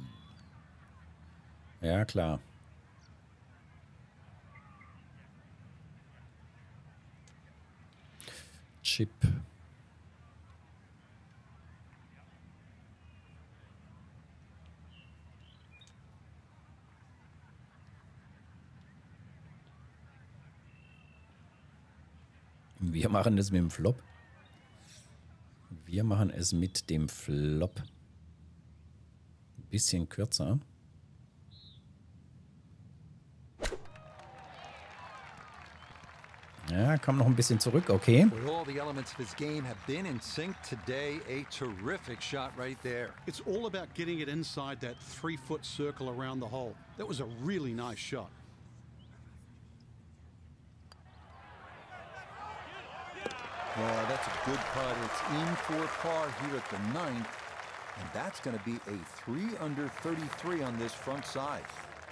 Ja, klar. Chip. Wir machen das mit dem Flop. Wir machen es mit dem Flop. Ein bisschen kürzer. Ja, komm noch ein bisschen zurück, okay. Well, all the elements of his game have been in sync today. A terrific shot right there. It's all about getting it inside that three-foot circle around the hole. That was a really nice shot. Yeah, that's a good putt. It's in for par here at the ninth. And that's going to be a three under thirty-three on this front side.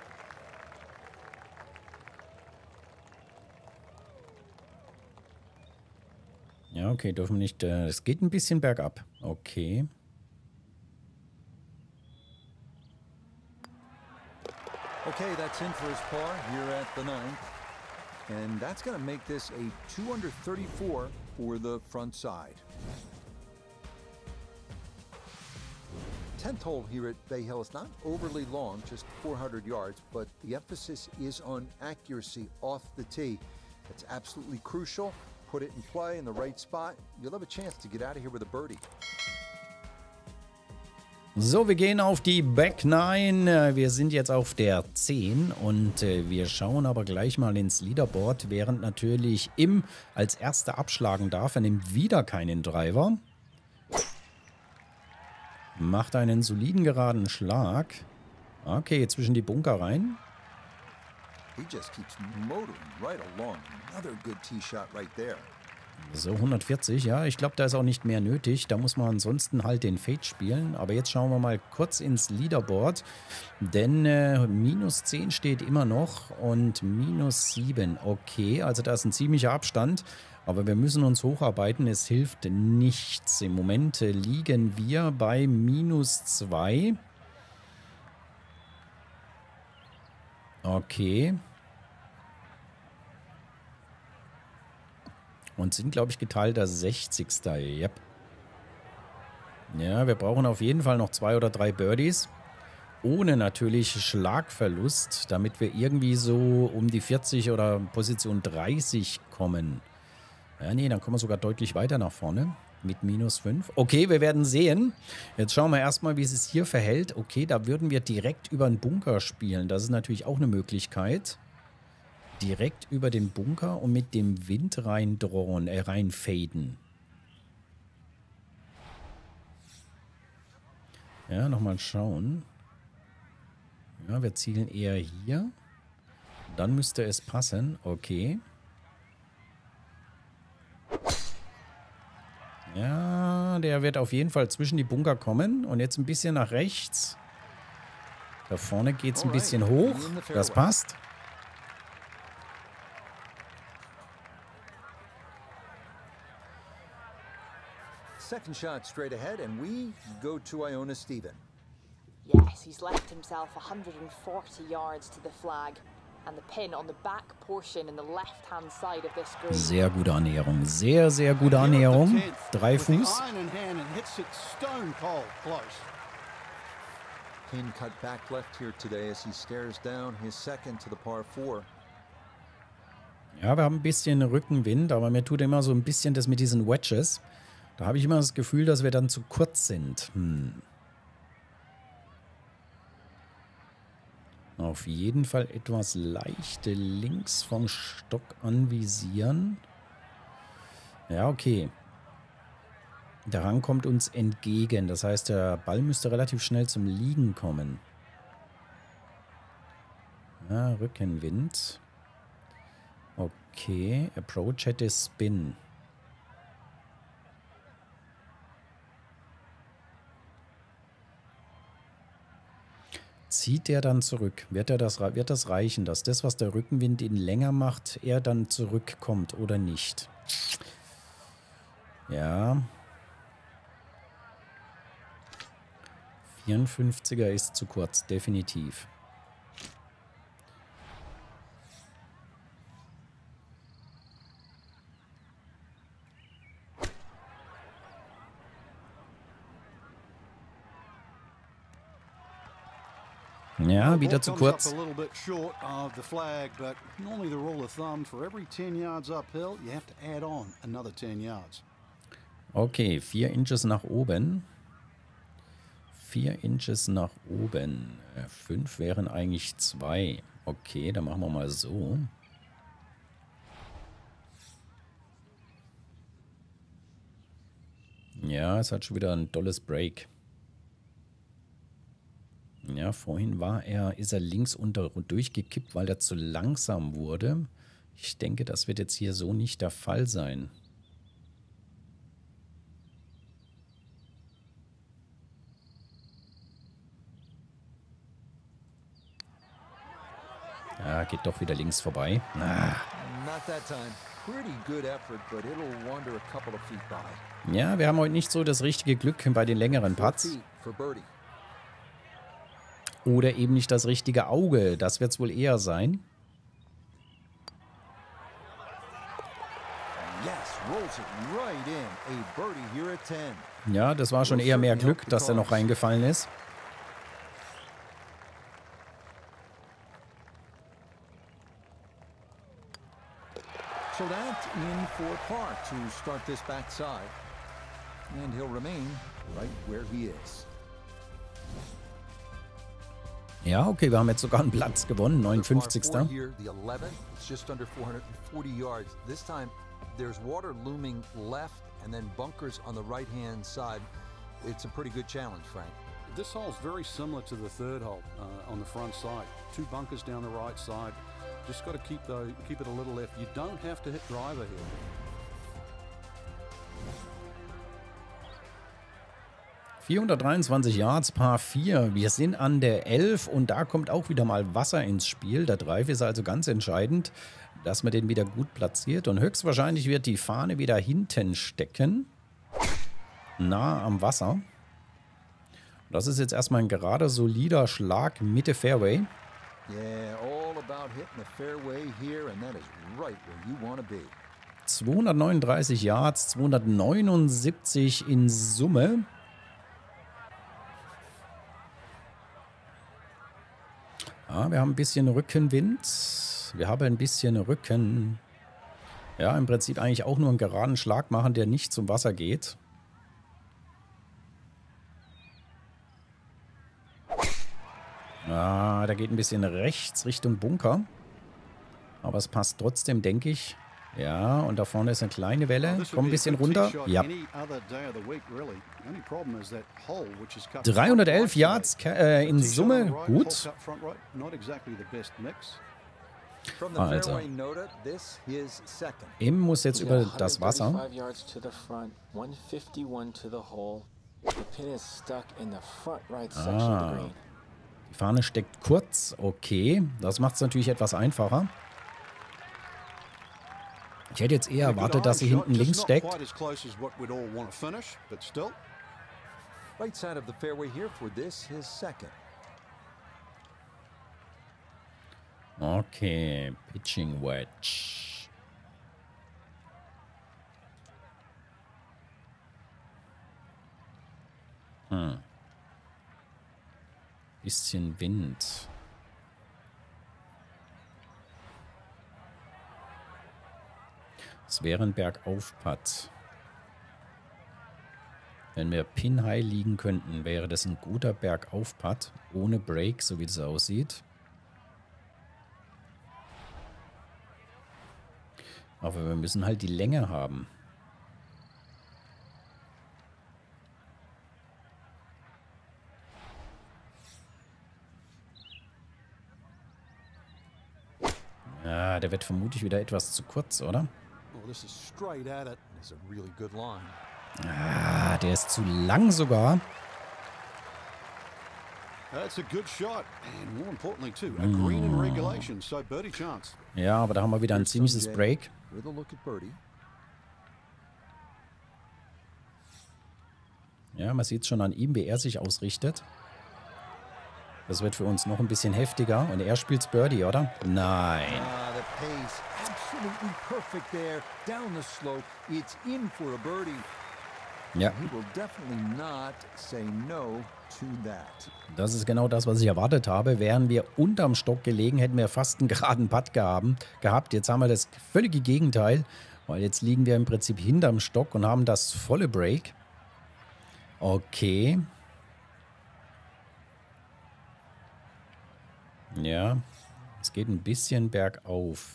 Ja, okay, dürfen wir nicht. Es äh, geht ein bisschen bergab. Okay. Okay, that's in for his par here at the ninth. And that's going to make this a two under thirty-four for the front side. tenth hole here at Bay Hill is not overly long, just four hundred yards, but the emphasis is on accuracy off the tee. It's absolutely crucial. Put it in play in the right spot. You'll have a chance to get out of here with a birdie. So, wir gehen auf die Back nine. Wir sind jetzt auf der zehn und äh, wir schauen aber gleich mal ins Leaderboard, während natürlich Im als erster abschlagen darf. Er nimmt wieder keinen Driver. Macht einen soliden geraden Schlag. Okay, zwischen die Bunker rein. He just keeps motoring right along. Another good tee shot right there. So, hundertvierzig, ja, ich glaube, da ist auch nicht mehr nötig. Da muss man ansonsten halt den Fade spielen. Aber jetzt schauen wir mal kurz ins Leaderboard. Denn äh, minus zehn steht immer noch und minus sieben. Okay, also da ist ein ziemlicher Abstand. Aber wir müssen uns hocharbeiten. Es hilft nichts. Im Moment äh, liegen wir bei minus zwei. Okay. Und sind, glaube ich, geteilter sechzigster Yep. Ja, wir brauchen auf jeden Fall noch zwei oder drei Birdies. Ohne natürlich Schlagverlust, damit wir irgendwie so um die vierzig oder Position dreißig kommen. Ja, nee, dann kommen wir sogar deutlich weiter nach vorne. Mit minus fünf. Okay, wir werden sehen. Jetzt schauen wir erstmal, wie es sich hier verhält. Okay, da würden wir direkt über den Bunker spielen. Das ist natürlich auch eine Möglichkeit. Direkt über den Bunker und mit dem Wind reindrohen, äh, reinfaden. Ja, nochmal schauen. Ja, wir zielen eher hier. Dann müsste es passen. Okay. Ja, Ja, der wird auf jeden Fall zwischen die Bunker kommen. Und jetzt ein bisschen nach rechts. Da vorne geht es ein bisschen hoch. Das passt. Second shot straight ahead, and we go to Iona Stephen. Yes, he's left himself one hundred forty yards to the flag. And the pin on the back portion in the left-hand side of this green. Sehr gute Annäherung. Sehr, sehr gute Annäherung. Drei Fuß. Pin cut back left here today as he stares down his second to the par four. Ja, wir haben ein bisschen Rückenwind, aber mir tut immer so ein bisschen das mit diesen Wedges. Da habe ich immer das Gefühl, dass wir dann zu kurz sind. Hm. Auf jeden Fall etwas leicht links vom Stock anvisieren. Ja, okay. Der Rang kommt uns entgegen. Das heißt, der Ball müsste relativ schnell zum Liegen kommen. Ja, Rückenwind. Okay, Approach hätte Spin. Zieht er dann zurück? Wird, er das, wird das reichen, dass das, was der Rückenwind ihn länger macht, er dann zurückkommt oder nicht? Ja. vierundfünfziger ist zu kurz, definitiv. Ja, wieder zu kurz. Okay, vier Inches nach oben. Vier Inches nach oben. Fünf wären eigentlich zwei. Okay, dann machen wir mal so. Ja, es hat schon wieder ein tolles Break. Ja, vorhin war er, ist er links unter durchgekippt, weil er zu langsam wurde. Ich denke, das wird jetzt hier so nicht der Fall sein. Ja, geht doch wieder links vorbei. Ah. Ja, wir haben heute nicht so das richtige Glück bei den längeren Putts. Oder eben nicht das richtige Auge. Das wird es wohl eher sein. Ja, das war schon eher mehr Glück, dass er noch reingefallen ist. So that's in for par to start this backside. And he'll remain right where he is. Ja, okay, wir haben jetzt sogar einen Platz gewonnen, neunundfünfzigster Just under four hundred forty yards. This time there's water looming left and then bunkers on the right-hand side. It's a pretty good challenge, Frank. This hole's very similar to the third hole uh, on the front side. Two bunkers down the right side. Just got to keep the keep it a little left. You don't have to hit driver here. vierhundertdreiundzwanzig Yards, Par vier. Wir sind an der elf und da kommt auch wieder mal Wasser ins Spiel. Der Drive ist also ganz entscheidend, dass man den wieder gut platziert. Und höchstwahrscheinlich wird die Fahne wieder hinten stecken. Nah am Wasser. Das ist jetzt erstmal ein gerader, solider Schlag Mitte Fairway. zweihundertneununddreißig Yards, zweihundertneunundsiebzig in Summe. Ja, wir haben ein bisschen Rückenwind. Wir haben ein bisschen Rücken. Ja, im Prinzip eigentlich auch nur einen geraden Schlag machen, der nicht zum Wasser geht. Ah, da geht ein bisschen rechts Richtung Bunker. Aber es passt trotzdem, denke ich. Ja, und da vorne ist eine kleine Welle. Komm ein bisschen runter. Ja. dreihundertelf Yards äh, in Summe. Gut. Also, Im muss jetzt über das Wasser. Ah, die Fahne steckt kurz. Okay, das macht es natürlich etwas einfacher. Ich hätte jetzt eher erwartet, dass sie hinten links steckt. Right side of the fairway here for this, his second. Okay, Pitching Wedge. Hm. Bisschen Wind. Es wäre ein Bergauf-Putt. Wenn wir Pin High liegen könnten, wäre das ein guter Bergauf-Putt. Ohne Break, so wie das aussieht. Aber wir müssen halt die Länge haben. Ja, der wird vermutlich wieder etwas zu kurz, oder? Ah, der ist zu lang sogar. Ja, aber da haben wir wieder ein ziemliches Break. Ja, man sieht schon an ihm, wie er sich ausrichtet. Das wird für uns noch ein bisschen heftiger. Und er spielt's Birdie, oder? Nein. Ja. Das ist genau das, was ich erwartet habe. Wären wir unterm Stock gelegen, hätten wir fast einen geraden Putt gehabt. Jetzt haben wir das völlige Gegenteil, weil jetzt liegen wir im Prinzip hinterm Stock und haben das volle Break. Okay. Ja, es geht ein bisschen bergauf.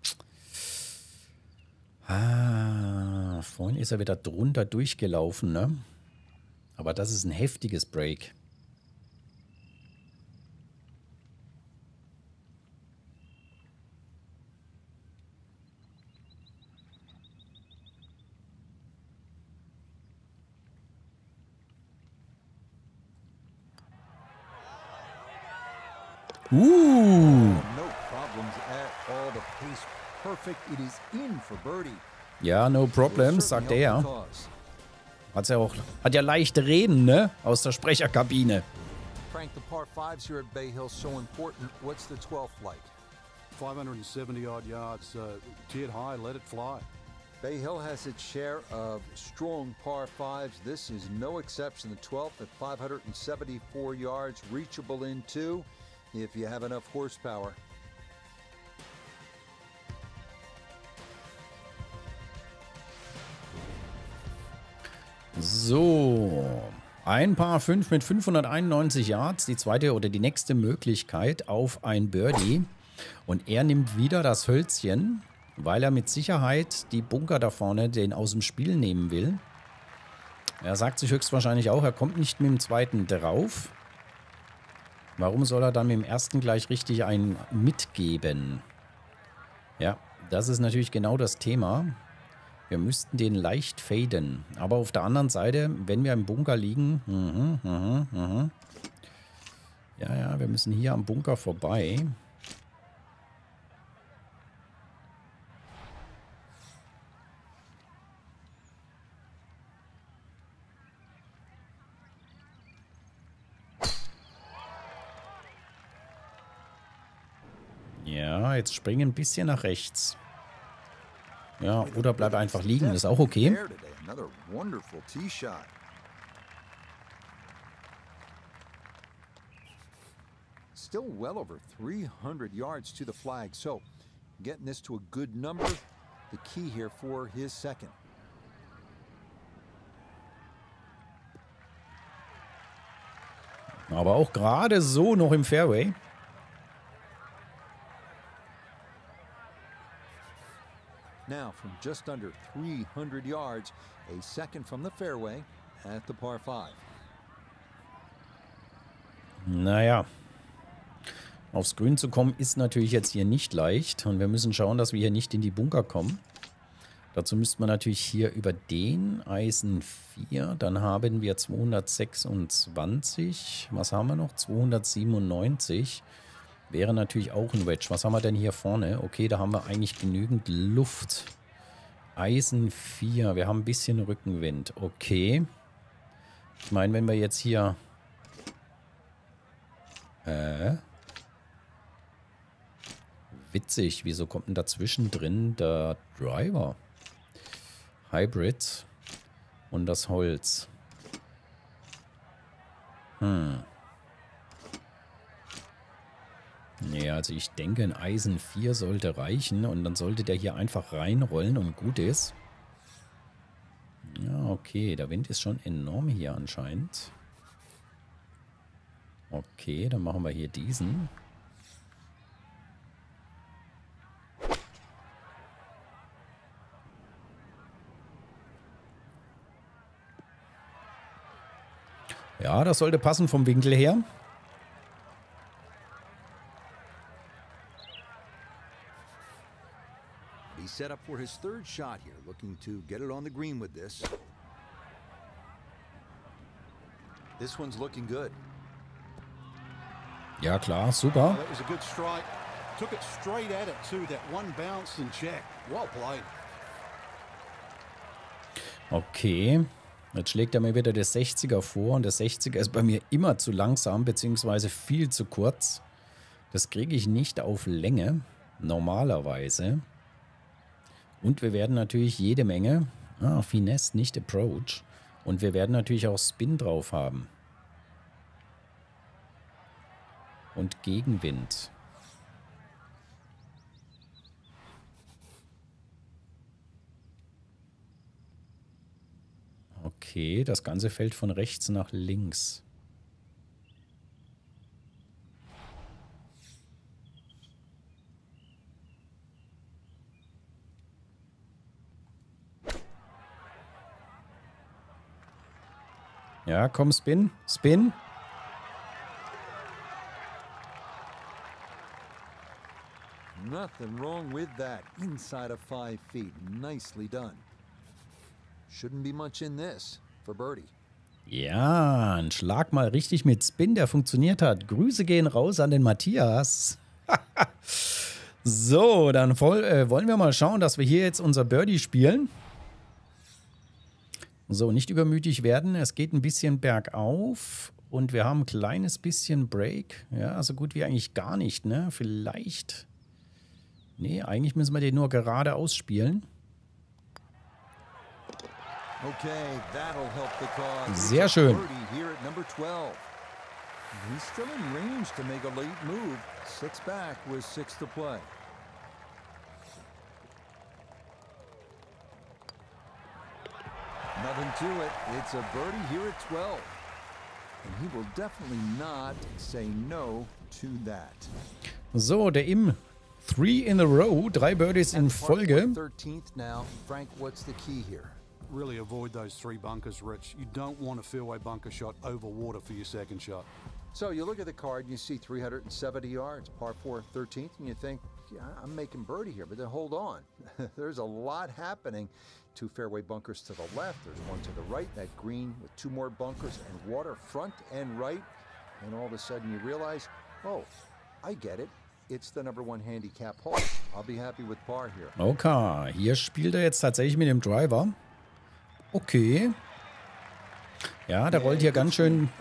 Ah, vorhin ist er wieder drunter durchgelaufen, ne? Aber das ist ein heftiges Break. Uh. Ja, no problem, sagt er. Hat's ja auch, hat ja leichte Reden, ne? Aus der Sprecherkabine. Frank, the par fives here at Bay Hill so important. What's the twelfth like? five hundred seventy odd yards, uh, tiered high, let it fly. Bay Hill has its share of strong par fives. This is no exception. The twelfth at five hundred seventy-four yards, reachable in two if you have enough horsepower. So, ein Par fünf mit fünfhunderteinundneunzig Yards, die zweite oder die nächste Möglichkeit auf ein Birdie. Und er nimmt wieder das Hölzchen, weil er mit Sicherheit die Bunker da vorne den aus dem Spiel nehmen will. Er sagt sich höchstwahrscheinlich auch, er kommt nicht mit dem zweiten drauf. Warum soll er dann mit dem ersten gleich richtig einen mitgeben? Ja, das ist natürlich genau das Thema. Wir müssten den leicht faden. Aber auf der anderen Seite, wenn wir im Bunker liegen... Mh, mh, mh. Ja, ja, wir müssen hier am Bunker vorbei. Ja, jetzt springen ein bisschen nach rechts. Ja, oder bleib einfach liegen, ist auch okay. Still well over three hundred yards to the flag, so getting this to a good number, the key here for his second. Aber auch gerade so noch im Fairway. Now from just under three hundred yards, a second from the fairway at the par five. Naja, Aufs Grün zu kommen ist natürlich jetzt hier nicht leicht. Und wir müssen schauen, dass wir hier nicht in die Bunker kommen. Dazu müsste man natürlich hier über den Eisen vier. Dann haben wir zweihundertsechsundzwanzig. Was haben wir noch? zweihundertsiebenundneunzig. Wäre natürlich auch ein Wedge. Was haben wir denn hier vorne? Okay, da haben wir eigentlich genügend Luft. Eisen vier. Wir haben ein bisschen Rückenwind. Okay. Ich meine, wenn wir jetzt hier... Äh... Witzig, wieso kommt denn dazwischen drin der Driver? Hybrid und das Holz. Hm. Nee, also ich denke, ein Eisen vier sollte reichen und dann sollte der hier einfach reinrollen und gut ist. Ja, okay, der Wind ist schon enorm hier anscheinend. Okay, dann machen wir hier diesen. Ja, das sollte passen vom Winkel her. He's set up for his third shot here, looking to get it on the green with this. This one's looking good. Ja, klar, super. That was a good strike. Took it straight at it too. That one bounce and check. Well played. Okay. Jetzt schlägt er mir wieder der sechziger vor und der sechziger ist bei mir immer zu langsam bzw. viel zu kurz. Das kriege ich nicht auf Länge, normalerweise. Und wir werden natürlich jede Menge, ah, Finesse, nicht Approach. Und wir werden natürlich auch Spin drauf haben. Und Gegenwind. Okay, das Ganze fällt von rechts nach links. Ja, komm, Spin, Spin. Nothing wrong with that. Inside of five feet. Nicely done. Shouldn't be much in this for birdie. Ja, ein Schlag mal richtig mit Spin, der funktioniert hat. Grüße gehen raus an den Matthias. So, dann voll, äh, wollen wir mal schauen, dass wir hier jetzt unser Birdie spielen. So, nicht übermütig werden. Es geht ein bisschen bergauf und wir haben ein kleines bisschen Break. Ja, so gut wie eigentlich gar nicht, ne? Vielleicht. Nee, eigentlich müssen wir den nur geradeaus spielen. Okay, that'll help the cause. Sehr schön. Birdie here at number twelve. He's still in range to make a late move. Six back with six to play. Nothing to it. It's a birdie here at twelve. And he will definitely not say no to that. So, der Im. Three in a row. Drei Birdies in Folge. thirteenth now. Frank, what's the key here? Really avoid those three bunkers, Rich. You don't want a fairway bunker shot over water for your second shot. So you look at the card and you see three hundred seventy yards, par four, thirteenth, and you think, yeah, I'm making birdie here, but then hold on. There's a lot happening. Two fairway bunkers to the left, there's one to the right, that green with two more bunkers and water front and right. And all of a sudden you realize, oh, I get it. It's the number one handicap hole. I'll be happy with par here. Okay, hier spielt er jetzt tatsächlich mit dem Driver. Okay. Ja, der rollt hier ganz schön.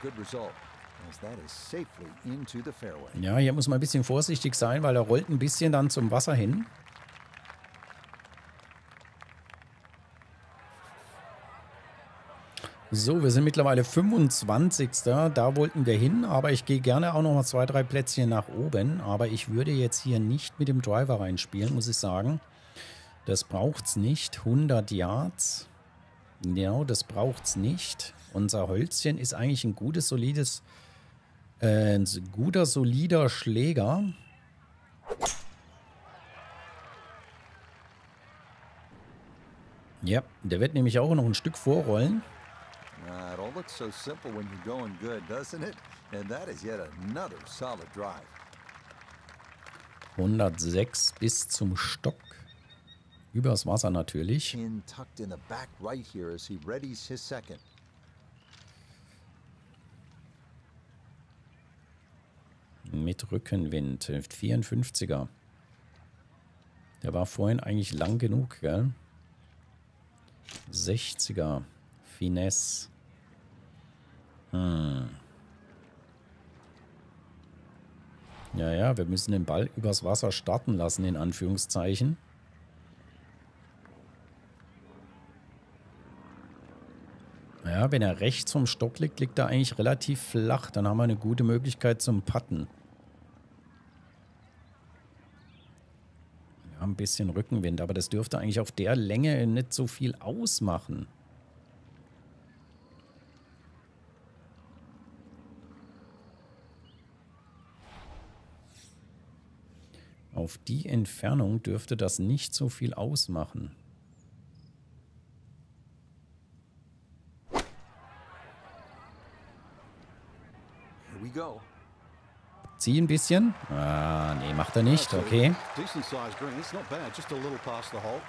Ja, hier muss man ein bisschen vorsichtig sein, weil er rollt ein bisschen dann zum Wasser hin. So, wir sind mittlerweile fünfundzwanzigster Da wollten wir hin, aber ich gehe gerne auch noch mal zwei, drei Plätzchen nach oben. Aber ich würde jetzt hier nicht mit dem Driver reinspielen, muss ich sagen. Das braucht's nicht. hundert Yards. Ja, das braucht's nicht. Unser Holzchen ist eigentlich ein gutes, solides, äh, ein guter, solider Schläger. Ja, der wird nämlich auch noch ein Stück vorrollen. Uh, it all looks so simple when you're going good, doesn't it? And that is yet another solid drive. hundertsechs bis zum Stock. Übers Wasser natürlich. Pin tucked in the back right here as he readies his second. Mit Rückenwind. vierundfünfziger. Der war vorhin eigentlich lang genug, gell? sechziger. Finesse. Hm. Ja, ja, wir müssen den Ball übers Wasser starten lassen, in Anführungszeichen. Ja, wenn er rechts vom Stock liegt, liegt er eigentlich relativ flach. Dann haben wir eine gute Möglichkeit zum Putten. Wir haben ein bisschen Rückenwind, aber das dürfte eigentlich auf der Länge nicht so viel ausmachen. Auf die Entfernung dürfte das nicht so viel ausmachen. Here we go. Zieh ein bisschen. Ah, nee, macht er nicht. Okay. Decent sized green. It's not bad. Just a little past the hole.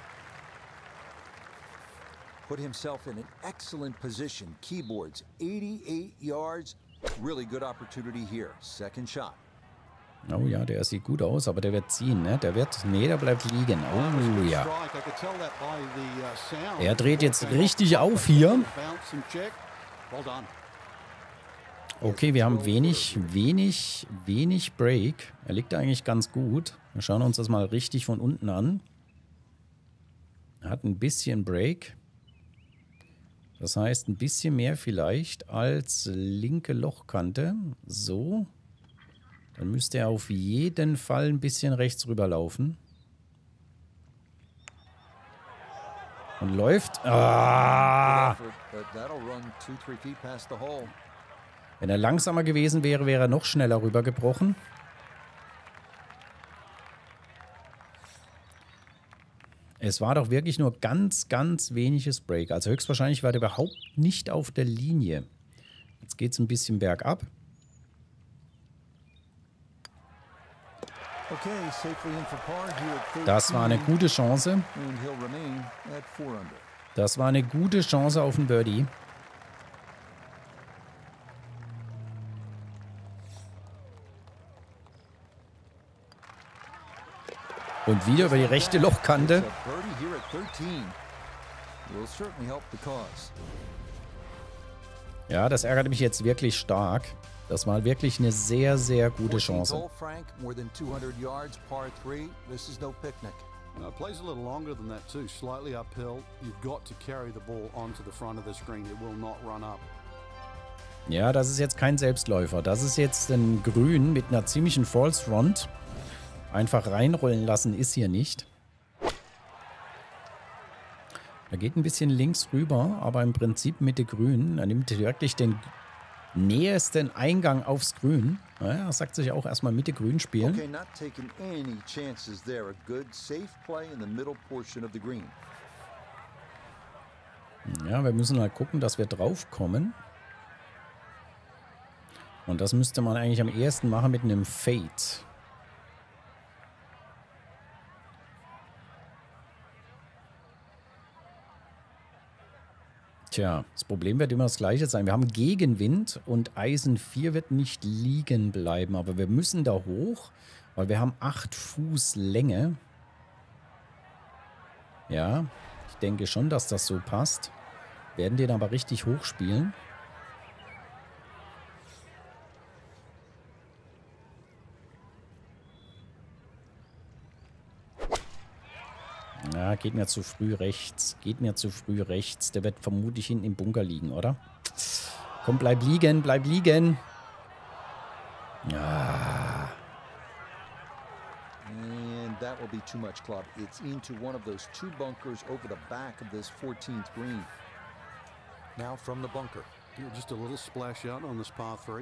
Put himself in an excellent position. Keyboards, eighty-eight yards. Really good opportunity here. Second shot. Oh ja, der sieht gut aus, aber der wird ziehen, ne? Der wird, nee, der bleibt liegen. Oh ja. Er dreht jetzt richtig auf hier. Okay, wir haben wenig, wenig, wenig Break. Er liegt eigentlich ganz gut. Wir schauen uns das mal richtig von unten an. Er hat ein bisschen Break. Das heißt, ein bisschen mehr vielleicht als linke Lochkante. So. Dann müsste er auf jeden Fall ein bisschen rechts rüberlaufen. Und läuft. Ah! Wenn er langsamer gewesen wäre, wäre er noch schneller rübergebrochen. Es war doch wirklich nur ganz, ganz weniges Break. Also höchstwahrscheinlich war der überhaupt nicht auf der Linie. Jetzt geht es ein bisschen bergab. Das war eine gute Chance. Das war eine gute Chance auf den Birdie. Und wieder über die rechte Lochkante. Ja, das ärgert mich jetzt wirklich stark. Das war wirklich eine sehr, sehr gute Chance. Uh, plays a little longer than that too. Slightly uphill. You've got to carry the ball onto the front of the screen. It will not run up. Ja, das ist jetzt kein Selbstläufer. Das ist jetzt ein Grün mit einer ziemlichen False Front. Einfach reinrollen lassen ist hier nicht. Er geht ein bisschen links rüber, aber im Prinzip Mitte Grün. Er nimmt wirklich den nächsten Eingang aufs Grün. Naja, er sagt sich auch erstmal Mitte Grün spielen. Okay, not taking any chances there. A good, safe play in the middle portion of the green. Ja, wir müssen halt gucken, dass wir drauf kommen. Und das müsste man eigentlich am ehesten machen mit einem Fade. Tja, das Problem wird immer das gleiche sein. Wir haben Gegenwind und Eisen vier wird nicht liegen bleiben. Aber wir müssen da hoch, weil wir haben acht Fuß Länge. Ja, ich denke schon, dass das so passt. Werden den aber richtig hoch spielen. Ja, geht mir zu früh rechts. Geht mir zu früh rechts. Der wird vermutlich hinten im Bunker liegen, oder? Komm, bleib liegen, bleib liegen. Ja. And that will be too much club. It's into one of those two bunkers over the back of this fourteenth green. Now from the bunker. Yeah, just a little splash out on this par three.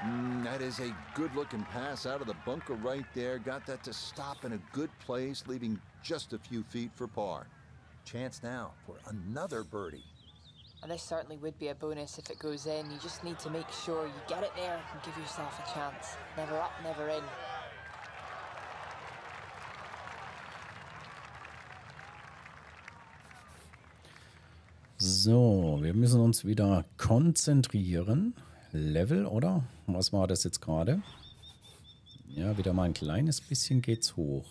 Mm, that is a good-looking pass out of the bunker right there. Got that to stop in a good place, leaving just a few feet for par. Chance now for another birdie. And this certainly would be a bonus if it goes in. You just need to make sure you get it there and give yourself a chance. Never up, never in. So, wir müssen uns wieder konzentrieren. Level, oder? Was war das jetzt gerade? Ja, wieder mal ein kleines bisschen geht's hoch.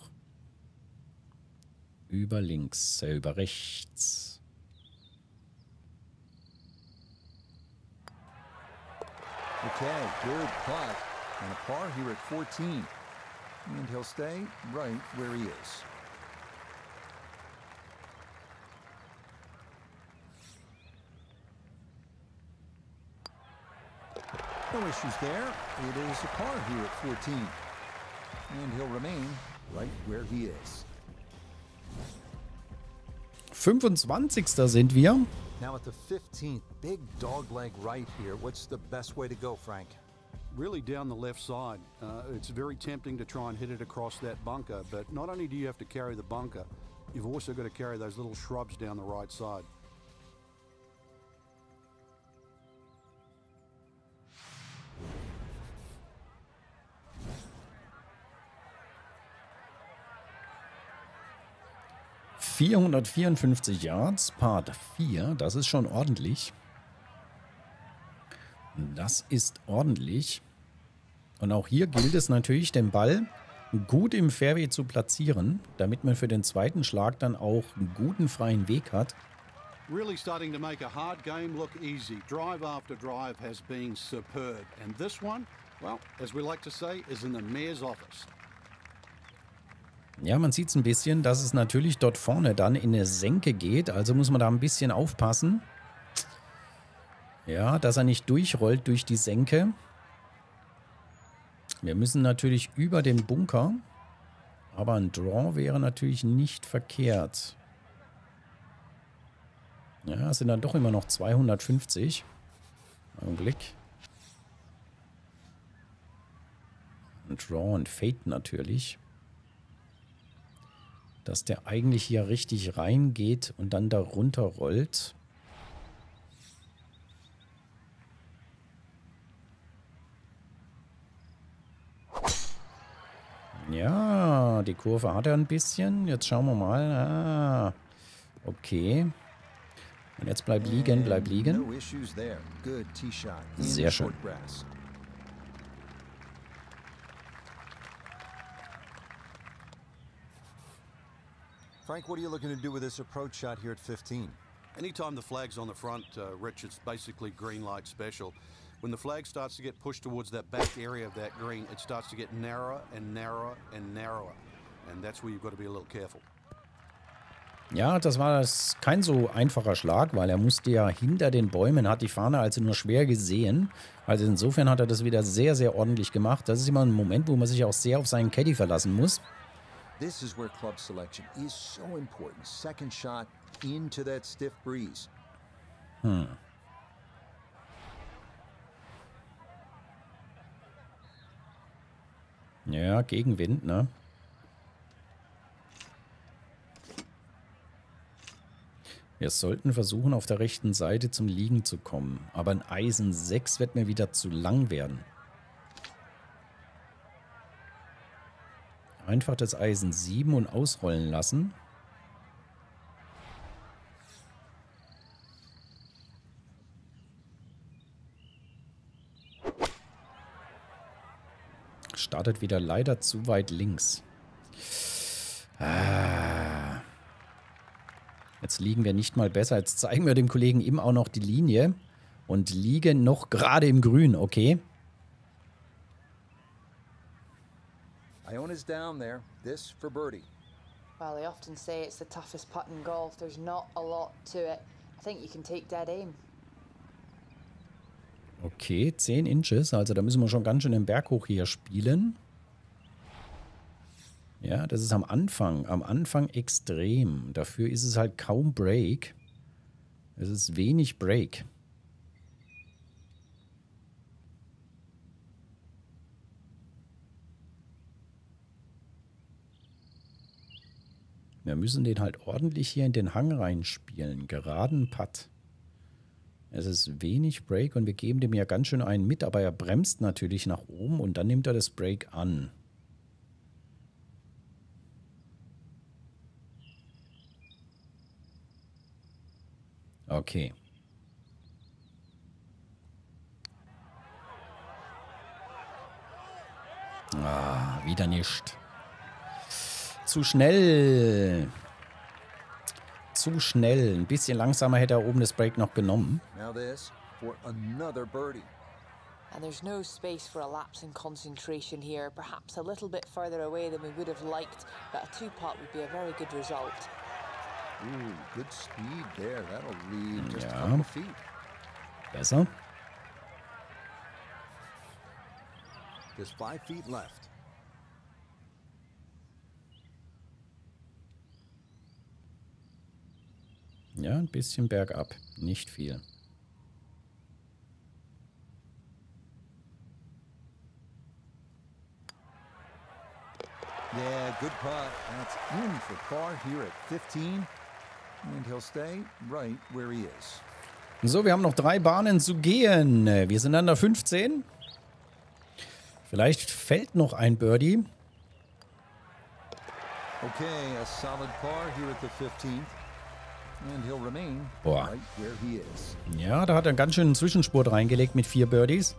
Über links, äh, über rechts. Okay, good putt. And a par here at fourteen. And he'll stay right where he is. No issues there. It is a par here at fourteen. And he'll remain right where he is. fünfundzwanzigster sind wir. Now at the fifteenth, big dog leg right here. What's the best way to go, Frank? Really down the left side. Uh, it's very tempting to try and hit it across that bunker, but not only do you have to carry the bunker, you've also got to carry those little shrubs down the right side. vierhundertvierundfünfzig Yards, Part vier, das ist schon ordentlich. Das ist ordentlich. Und auch hier gilt es natürlich, den Ball gut im Fairway zu platzieren, damit man für den zweiten Schlag dann auch einen guten freien Weg hat. Really starting to make a hard game look easy. Drive after drive has been superb. And this one, well, as we like to say, is in the mayor's office. Ja, man sieht es ein bisschen, dass es natürlich dort vorne dann in eine Senke geht. Also muss man da ein bisschen aufpassen. Ja, dass er nicht durchrollt durch die Senke. Wir müssen natürlich über den Bunker. Aber ein Draw wäre natürlich nicht verkehrt. Ja, es sind dann doch immer noch zweihundertfünfzig. Augenblick. Ein Draw und Fade natürlich. Dass der eigentlich hier richtig reingeht und dann da runter rollt. Ja, die Kurve hat er ein bisschen. Jetzt schauen wir mal. Ah, okay. Und jetzt bleib liegen, bleib liegen. Sehr schön. Frank, what are you looking to do with this approach shot here at fifteen? Anytime the flag's on the front, uh, Rich, it's basically green light special. When the flag starts to get pushed towards that back area of that green, it starts to get narrower and narrower and narrower. And that's where you've got to be a little careful. Ja, das war das kein so einfacher Schlag, weil er musste ja hinter den Bäumen, hat die Fahne also nur schwer gesehen. Also insofern hat er das wieder sehr, sehr ordentlich gemacht. Das ist immer ein Moment, wo man sich auch sehr auf seinen Caddy verlassen muss. This is where club selection is so important. Second shot into that stiff breeze. Hm. Ja, Gegenwind, ne? Wir sollten versuchen, auf der rechten Seite zum Liegen zu kommen. Aber ein Eisen sechs wird mir wieder zu lang werden. Einfach das Eisen sieben und ausrollen lassen. Startet wieder leider zu weit links. Ah. Jetzt liegen wir nicht mal besser. Jetzt zeigen wir dem Kollegen eben auch noch die Linie. Und liegen noch gerade im Grün, okay? Iona's down there. This for birdie. Well, they often say it's the toughest putt in golf. There's not a lot to it. I think you can take dead aim. Okay, zehn Inches. Also da müssen wir schon ganz schön den Berg hoch hier spielen. Ja, das ist am Anfang. Am Anfang extrem. Dafür ist es halt kaum Break. Es ist wenig Break. Wir müssen den halt ordentlich hier in den Hang reinspielen. Geraden Putt. Es ist wenig Break und wir geben dem ja ganz schön einen mit, aber er bremst natürlich nach oben und dann nimmt er das Break an. Okay. Ah, wieder nicht. Zu schnell. Zu schnell. Ein bisschen langsamer hätte er oben das Break noch genommen. Now this for another birdie. And there's no space for a lapse in concentration here. Perhaps a little bit further away than we would have liked, but a two-putt would be a very good result. Ooh, good speed there. That'll leave just Ja. a couple of feet. Besser. Just five feet left. Ja, ein bisschen bergab. Nicht viel. Yeah, good putt. That's in for par here at fifteen. And he'll stay right where he is. So, wir haben noch drei Bahnen zu gehen. Wir sind an der fünfzehn. Vielleicht fällt noch ein Birdie. Okay, a solid par here at the fifteenth. And he'll remain Boah. right where he is. Ja, da hat er einen ganz schönen Zwischenspurt reingelegt mit vier Birdies.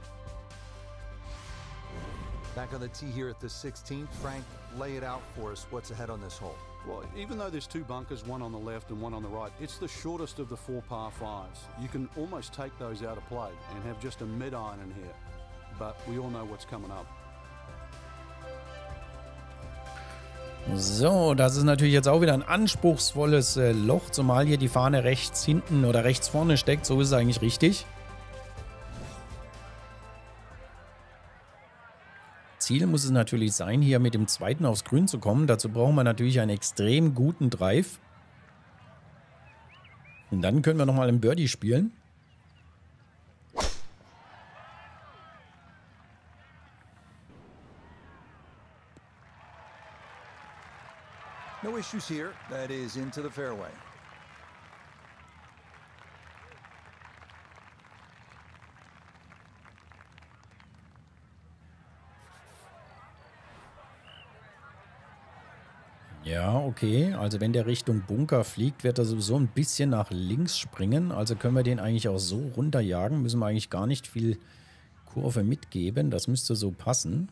Back on the tee here at the sixteenth. Frank, lay it out for us. What's ahead on this hole? Well, even though there's two bunkers, one on the left and one on the right, it's the shortest of the four par fives. You can almost take those out of play and have just a mid-iron in here. But we all know what's coming up. So, das ist natürlich jetzt auch wieder ein anspruchsvolles äh, Loch, zumal hier die Fahne rechts hinten oder rechts vorne steckt. So ist es eigentlich richtig. Ziel muss es natürlich sein, hier mit dem zweiten aufs Grün zu kommen. Dazu brauchen wir natürlich einen extrem guten Drive. Und dann können wir nochmal einen Birdie spielen. No issues here. That is into the fairway. Ja, okay. Also wenn der Richtung Bunker fliegt, wird er sowieso ein bisschen nach links springen. Also können wir den eigentlich auch so runterjagen. Müssen wir eigentlich gar nicht viel Kurve mitgeben. Das müsste so passen.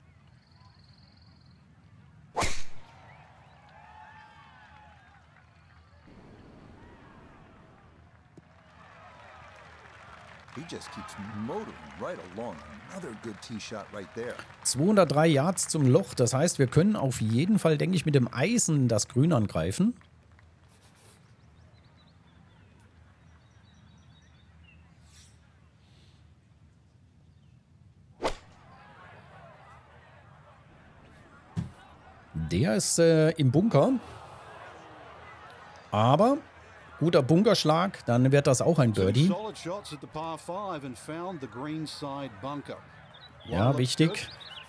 He just keeps motoring right along. Another good tee shot right there. zweihundertdrei Yards zum Loch. Das heißt, wir können auf jeden Fall, denke ich, mit dem Eisen das Grün angreifen. Der ist äh, im Bunker. Aber guter Bunkerschlag, dann wird das auch ein Birdie. Ja, wichtig.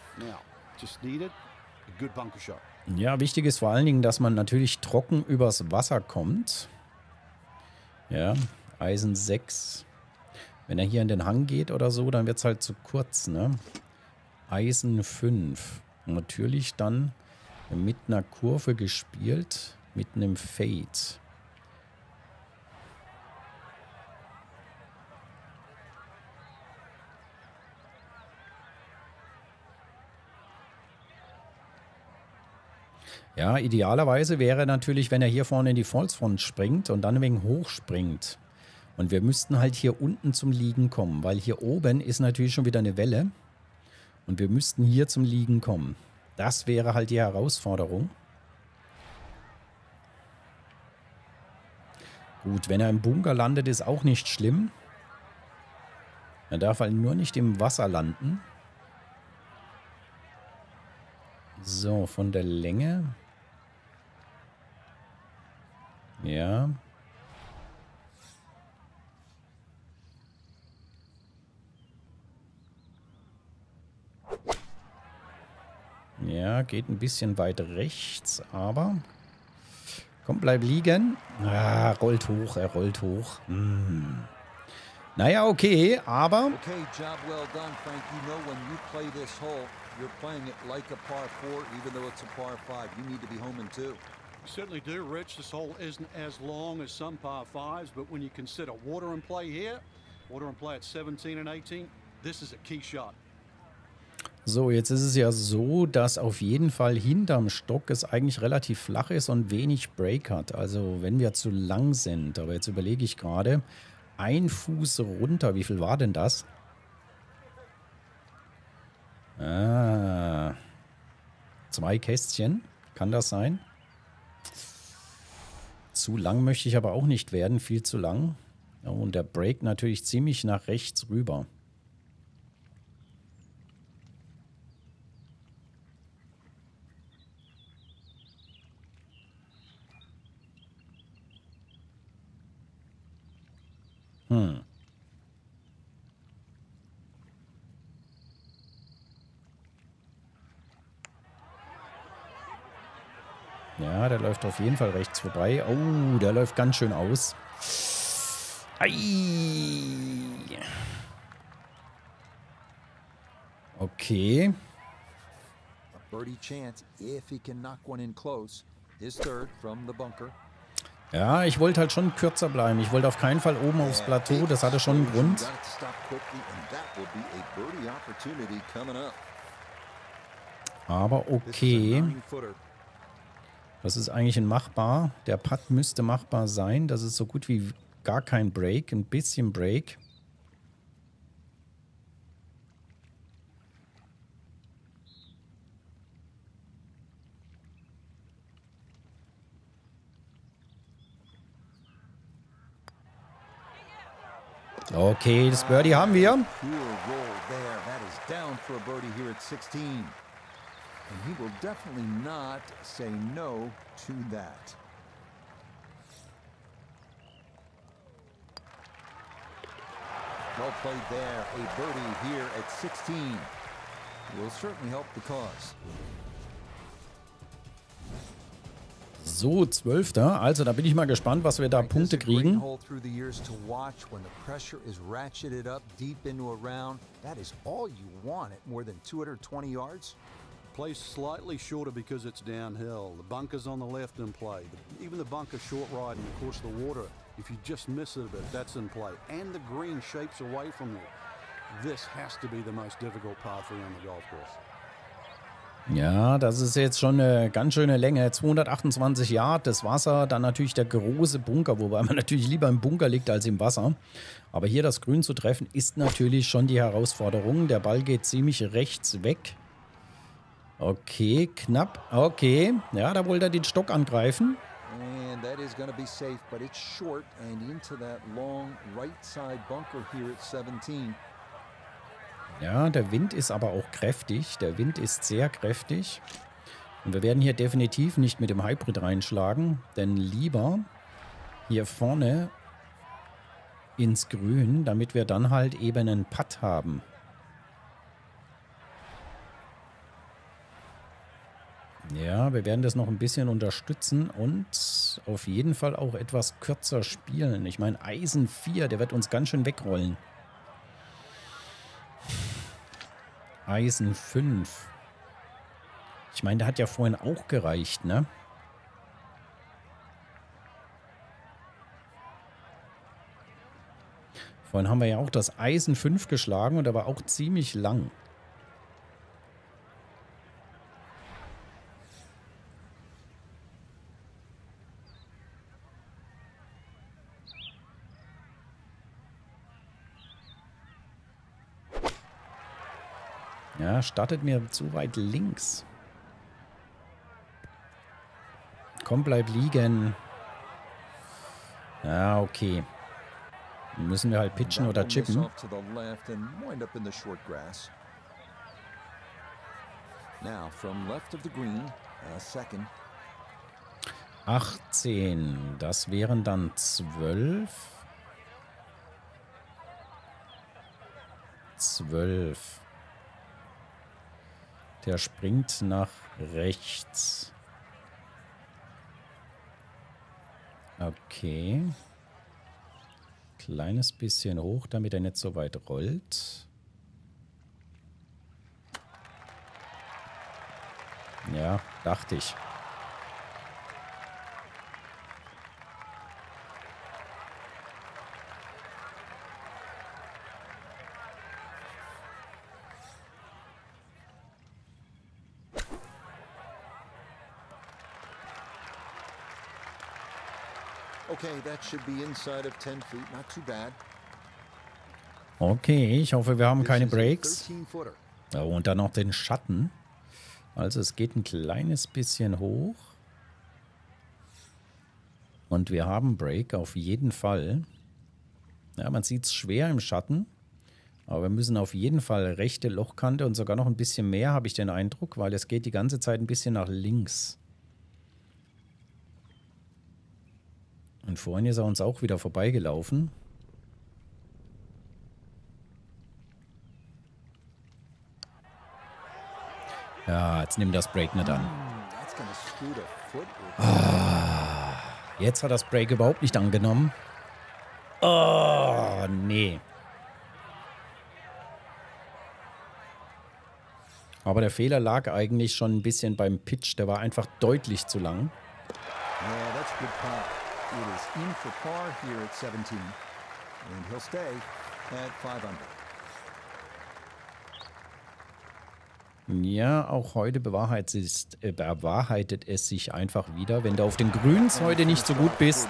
Ja, wichtig ist vor allen Dingen, dass man natürlich trocken übers Wasser kommt. Ja, Eisen sechs. Wenn er hier in den Hang geht oder so, dann wird es halt zu kurz, ne? Eisen fünf. Natürlich dann mit einer Kurve gespielt, mit einem Fade. Ja, idealerweise wäre natürlich, wenn er hier vorne in die Falsfront springt und dann ein wenig hoch springt. Und wir müssten halt hier unten zum Liegen kommen, weil hier oben ist natürlich schon wieder eine Welle. Und wir müssten hier zum Liegen kommen. Das wäre halt die Herausforderung. Gut, wenn er im Bunker landet, ist auch nicht schlimm. Er darf halt nur nicht im Wasser landen. So, von der Länge. Ja. Ja, geht ein bisschen weit rechts, aber Komm, bleib liegen. Ah, rollt hoch, er rollt hoch. Hm. Naja, okay, aber... Okay, job well done, Frank. You know when you play this hole, you're playing it like a par four, even though it's a par five. You need to be home in two. You certainly do, Rich. This hole isn't as long as some par fives, but when you consider water and play here, water and play at seventeen and eighteen, this is a key shot. So, jetzt ist es ja so, dass auf jeden Fall hinterm Stock es eigentlich relativ flach ist und wenig Break hat. Also wenn wir zu lang sind. Aber jetzt überlege ich gerade, ein Fuß runter, wie viel war denn das? Ah, zwei Kästchen, kann das sein? Zu lang möchte ich aber auch nicht werden, viel zu lang. Und der Break natürlich ziemlich nach rechts rüber. Hm. Ja, der läuft auf jeden Fall rechts vorbei. Oh, der läuft ganz schön aus. Ei. Okay. A birdie chance if he can knock one in close. His third from the bunker. Ja, ich wollte halt schon kürzer bleiben. Ich wollte auf keinen Fall oben aufs Plateau. Das hatte schon einen Grund. Aber okay. Das ist eigentlich ein machbar. Der Putt müsste machbar sein. Das ist so gut wie gar kein Break. Ein bisschen Break. Okay, das Birdie haben wir. And he will definitely not say no to that. Well played there. A birdie here at sixteen will certainly help the cause. So, Zwölfter. Also, da bin ich mal gespannt, was wir da Punkte kriegen. Plays slightly shorter because it's downhill. The bunker's on the left in play. The, even the bunker short right, and of course the water, if you just miss it a bit, that's in play. And the green shapes away from you. This has to be the most difficult par three on the golf course. Ja, das ist jetzt schon eine ganz schöne Länge. zweihundertachtundzwanzig Yard, das Wasser, dann natürlich der große Bunker, wobei man natürlich lieber im Bunker liegt als im Wasser. Aber hier das Grün zu treffen, ist natürlich schon die Herausforderung. Der Ball geht ziemlich rechts weg. Okay, knapp. Okay, ja, da wollte er den Stock angreifen. And that is going to be safe, but it's short and into that long right side bunker here at seventeen. Ja, der Wind ist aber auch kräftig. Der Wind ist sehr kräftig. Und wir werden hier definitiv nicht mit dem Hybrid reinschlagen, denn lieber hier vorne ins Grün, damit wir dann halt eben einen Putt haben. Ja, wir werden das noch ein bisschen unterstützen und auf jeden Fall auch etwas kürzer spielen. Ich meine, Eisen vier, der wird uns ganz schön wegrollen. Eisen fünf. Ich meine, der hat ja vorhin auch gereicht, ne? Vorhin haben wir ja auch das Eisen fünf geschlagen und der war auch ziemlich lang. Ja, startet mir zu weit links. Komm, bleib liegen. Ja, okay. Müssen wir halt pitchen oder chippen. achtzehn. Das wären dann zwölf. zwölf. Der springt nach rechts. Okay. Kleines bisschen hoch, damit er nicht so weit rollt. Ja, dachte ich. Okay, that should be inside of ten feet. Not too bad. Okay, ich hoffe, wir haben This keine is a Breaks. thirteen footer. Ja, und dann noch den Schatten. Also es geht ein kleines bisschen hoch. Und wir haben Break auf jeden Fall. Ja, man sieht es schwer im Schatten. Aber wir müssen auf jeden Fall rechte Lochkante und sogar noch ein bisschen mehr, habe ich den Eindruck, weil es geht die ganze Zeit ein bisschen nach links. Und vorhin ist er uns auch wieder vorbeigelaufen. Ja, jetzt nimmt das Break nicht an. That's gonna scoot a foot. Ah, jetzt hat das Break überhaupt nicht angenommen. Oh, nee. Aber der Fehler lag eigentlich schon ein bisschen beim Pitch. Der war einfach deutlich zu lang. Yeah, that's a good putt. It is in for par here at seventeen. And he'll stay at five under. Ja, auch heute bewahrheitet es, äh, bewahrheitet es sich einfach wieder. Wenn du auf den Grüns heute nicht so gut bist.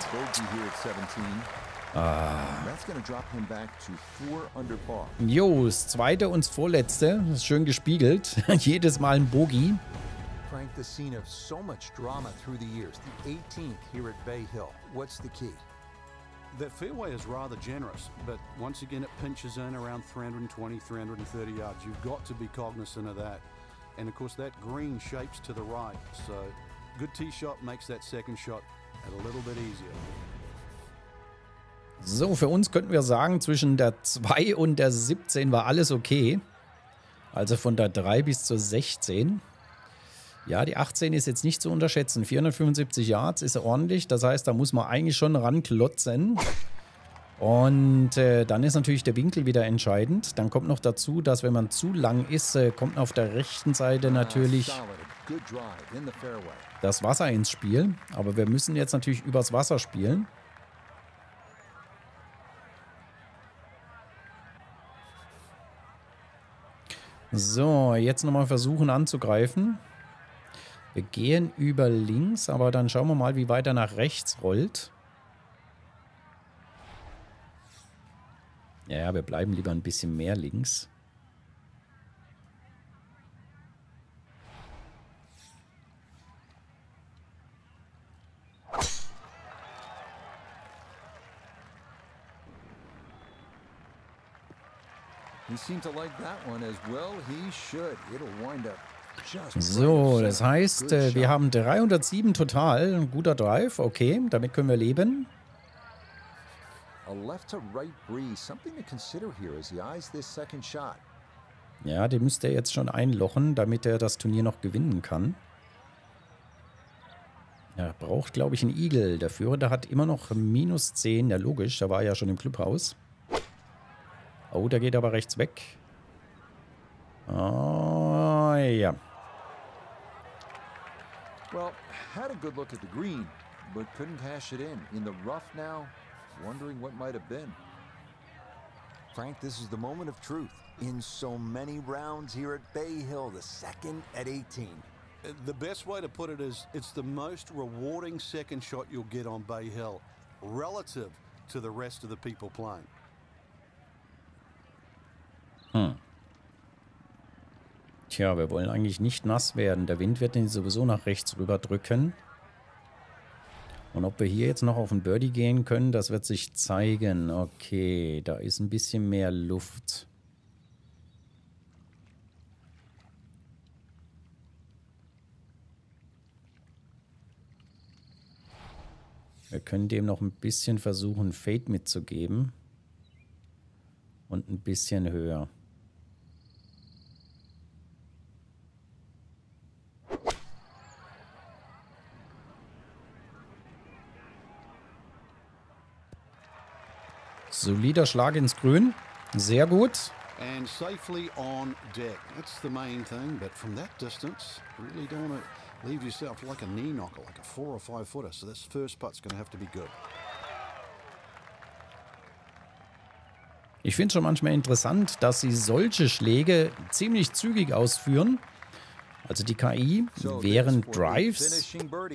Ah. That's gonna drop him back to four under par. Jo, das zweite und das vorletzte. Das ist schön gespiegelt. Jedes Mal ein Bogey. Frank, the scene of so much drama through the years. The eighteenth here at Bay Hill. What's the key? That fairway is rather generous, but once again it pinches in around three twenty, three thirty yards. You've got to be cognizant of that. And of course that green shapes to the right, so good tee shot makes that second shot a little bit easier. So, für uns könnten wir sagen, zwischen der zwei und der siebzehn war alles okay. Also von der drei bis zur sechzehn. Ja, die achtzehn ist jetzt nicht zu unterschätzen. vierhundertfünfundsiebzig Yards ist ordentlich. Das heißt, da muss man eigentlich schon ranklotzen. Und äh, dann ist natürlich der Winkel wieder entscheidend. Dann kommt noch dazu, dass wenn man zu lang ist, äh, kommt auf der rechten Seite natürlich das Wasser ins Spiel. Aber wir müssen jetzt natürlich übers Wasser spielen. So, jetzt nochmal versuchen anzugreifen. Wir gehen über links, aber dann schauen wir mal, wie weit er nach rechts rollt. Ja, wir bleiben lieber ein bisschen mehr links. He seemed to like that one as well. He should. It'll wind up. So, das heißt, äh, wir haben dreihundertsieben total. Ein guter Drive, okay, damit können wir leben. A left to right breeze, something to consider here as he eyes this second shot. Ja, den müsste er jetzt schon einlochen, damit er das Turnier noch gewinnen kann. Er braucht, glaube ich, einen Eagle. Der Führende hat immer noch minus zehn. Ja, logisch, der war ja schon im Clubhaus. Oh, der geht aber rechts weg. Oh, ja. Well, had a good look at the green, but couldn't cash it in. In the rough now, wondering what might have been. Frank, this is the moment of truth. In so many rounds here at Bay Hill, the second at eighteen. The best way to put it is it's the most rewarding second shot you'll get on Bay Hill relative to the rest of the people playing. Hm. Tja, wir wollen eigentlich nicht nass werden. Der Wind wird den sowieso nach rechts rüber drücken. Und ob wir hier jetzt noch auf den Birdie gehen können, das wird sich zeigen. Okay, da ist ein bisschen mehr Luft. Wir können dem noch ein bisschen versuchen, Fade mitzugeben. Und ein bisschen höher. Solider Schlag ins Grün. Sehr gut. And safely on deck. That's the main thing, but from that distance, really don't want to leave yourself like a knee knocker, like a four or five footer. So this first putt's going to have to be good. Ich finde es schon manchmal interessant, dass sie solche Schläge ziemlich zügig ausführen. Also die K I während Drives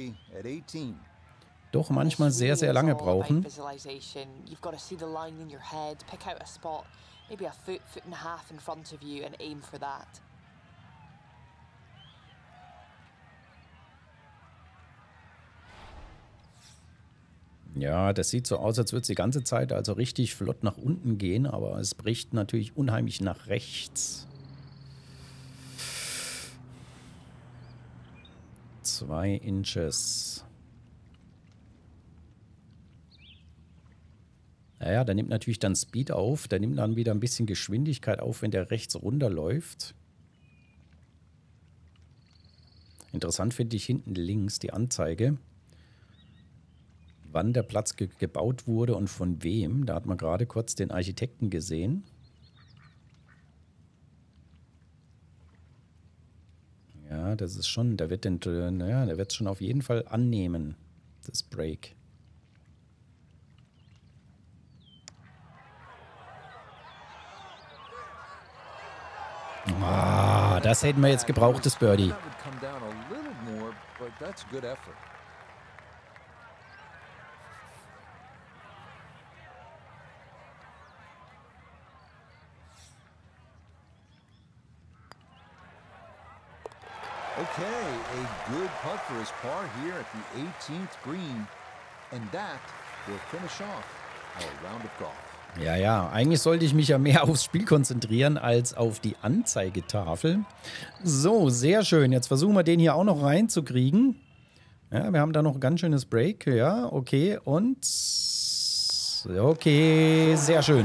doch manchmal sehr, sehr lange brauchen. Ja, das sieht so aus, als würde es die ganze Zeit also richtig flott nach unten gehen, aber es bricht natürlich unheimlich nach rechts. Zwei Inches. Naja, der nimmt natürlich dann Speed auf, der nimmt dann wieder ein bisschen Geschwindigkeit auf, wenn der rechts runterläuft. Interessant finde ich hinten links die Anzeige, wann der Platz ge gebaut wurde und von wem. Da hat man gerade kurz den Architekten gesehen. Ja, das ist schon, der wird den, naja, der wird es schon auf jeden Fall annehmen, das Break. Ah, das hätten wir jetzt gebraucht, das Birdie. Okay, a good putt for his par here at the eighteenth green. And that will finish off our round of golf. Ja, ja, eigentlich sollte ich mich ja mehr aufs Spiel konzentrieren als auf die Anzeigetafel. So, sehr schön. Jetzt versuchen wir den hier auch noch reinzukriegen. Ja, wir haben da noch ein ganz schönes Break. Ja, okay. Und okay, sehr schön.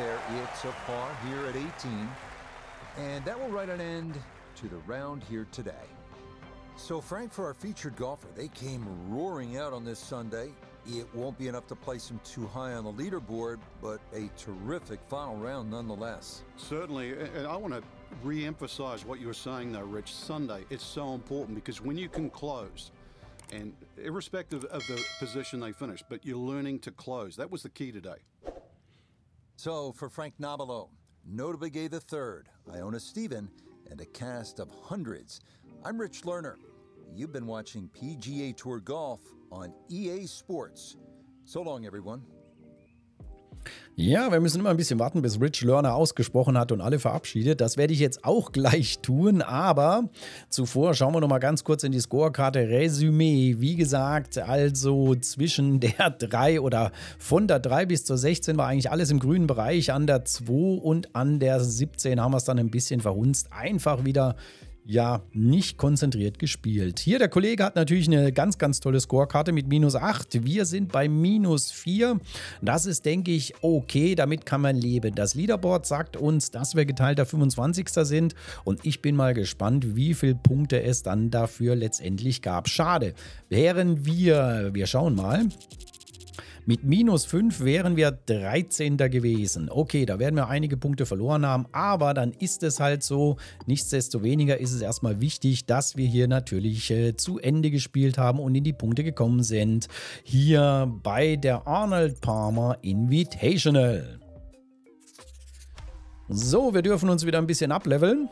So, Frank, for our featured golfer, they came roaring out on this Sunday. It won't be enough to place him too high on the leaderboard, but a terrific final round nonetheless. Certainly, and I want to re-emphasize what you were saying though, Rich. Sunday, it's so important because when you can close, and irrespective of the position they finish, but you're learning to close. That was the key today. So, for Frank Nobilo, Notabegay the third, Iona Stephen, and a cast of hundreds, I'm Rich Lerner. You've been watching P G A Tour Golf on E A Sports. So long, everyone. Ja, wir müssen immer ein bisschen warten, bis Rich Lerner ausgesprochen hat und alle verabschiedet. Das werde ich jetzt auch gleich tun, aber zuvor schauen wir noch mal ganz kurz in die Scorekarte. Resümee, wie gesagt, also zwischen der drei oder von der drei bis zur sechzehn war eigentlich alles im grünen Bereich. An der zwei und an der siebzehn haben wir es dann ein bisschen verhunzt. Einfach wieder ja, nicht konzentriert gespielt. Hier, der Kollege hat natürlich eine ganz, ganz tolle Scorekarte mit minus acht. Wir sind bei minus vier. Das ist, denke ich, okay. Damit kann man leben. Das Leaderboard sagt uns, dass wir geteilter fünfundzwanzigster sind. Und ich bin mal gespannt, wie viele Punkte es dann dafür letztendlich gab. Schade. Wären wir, wir schauen mal. Mit minus fünf wären wir dreizehnter gewesen. Okay, da werden wir einige Punkte verloren haben, aber dann ist es halt so. Nichtsdestoweniger ist es erstmal wichtig, dass wir hier natürlich äh, zu Ende gespielt haben und in die Punkte gekommen sind. Hier bei der Arnold Palmer Invitational. So, wir dürfen uns wieder ein bisschen ableveln.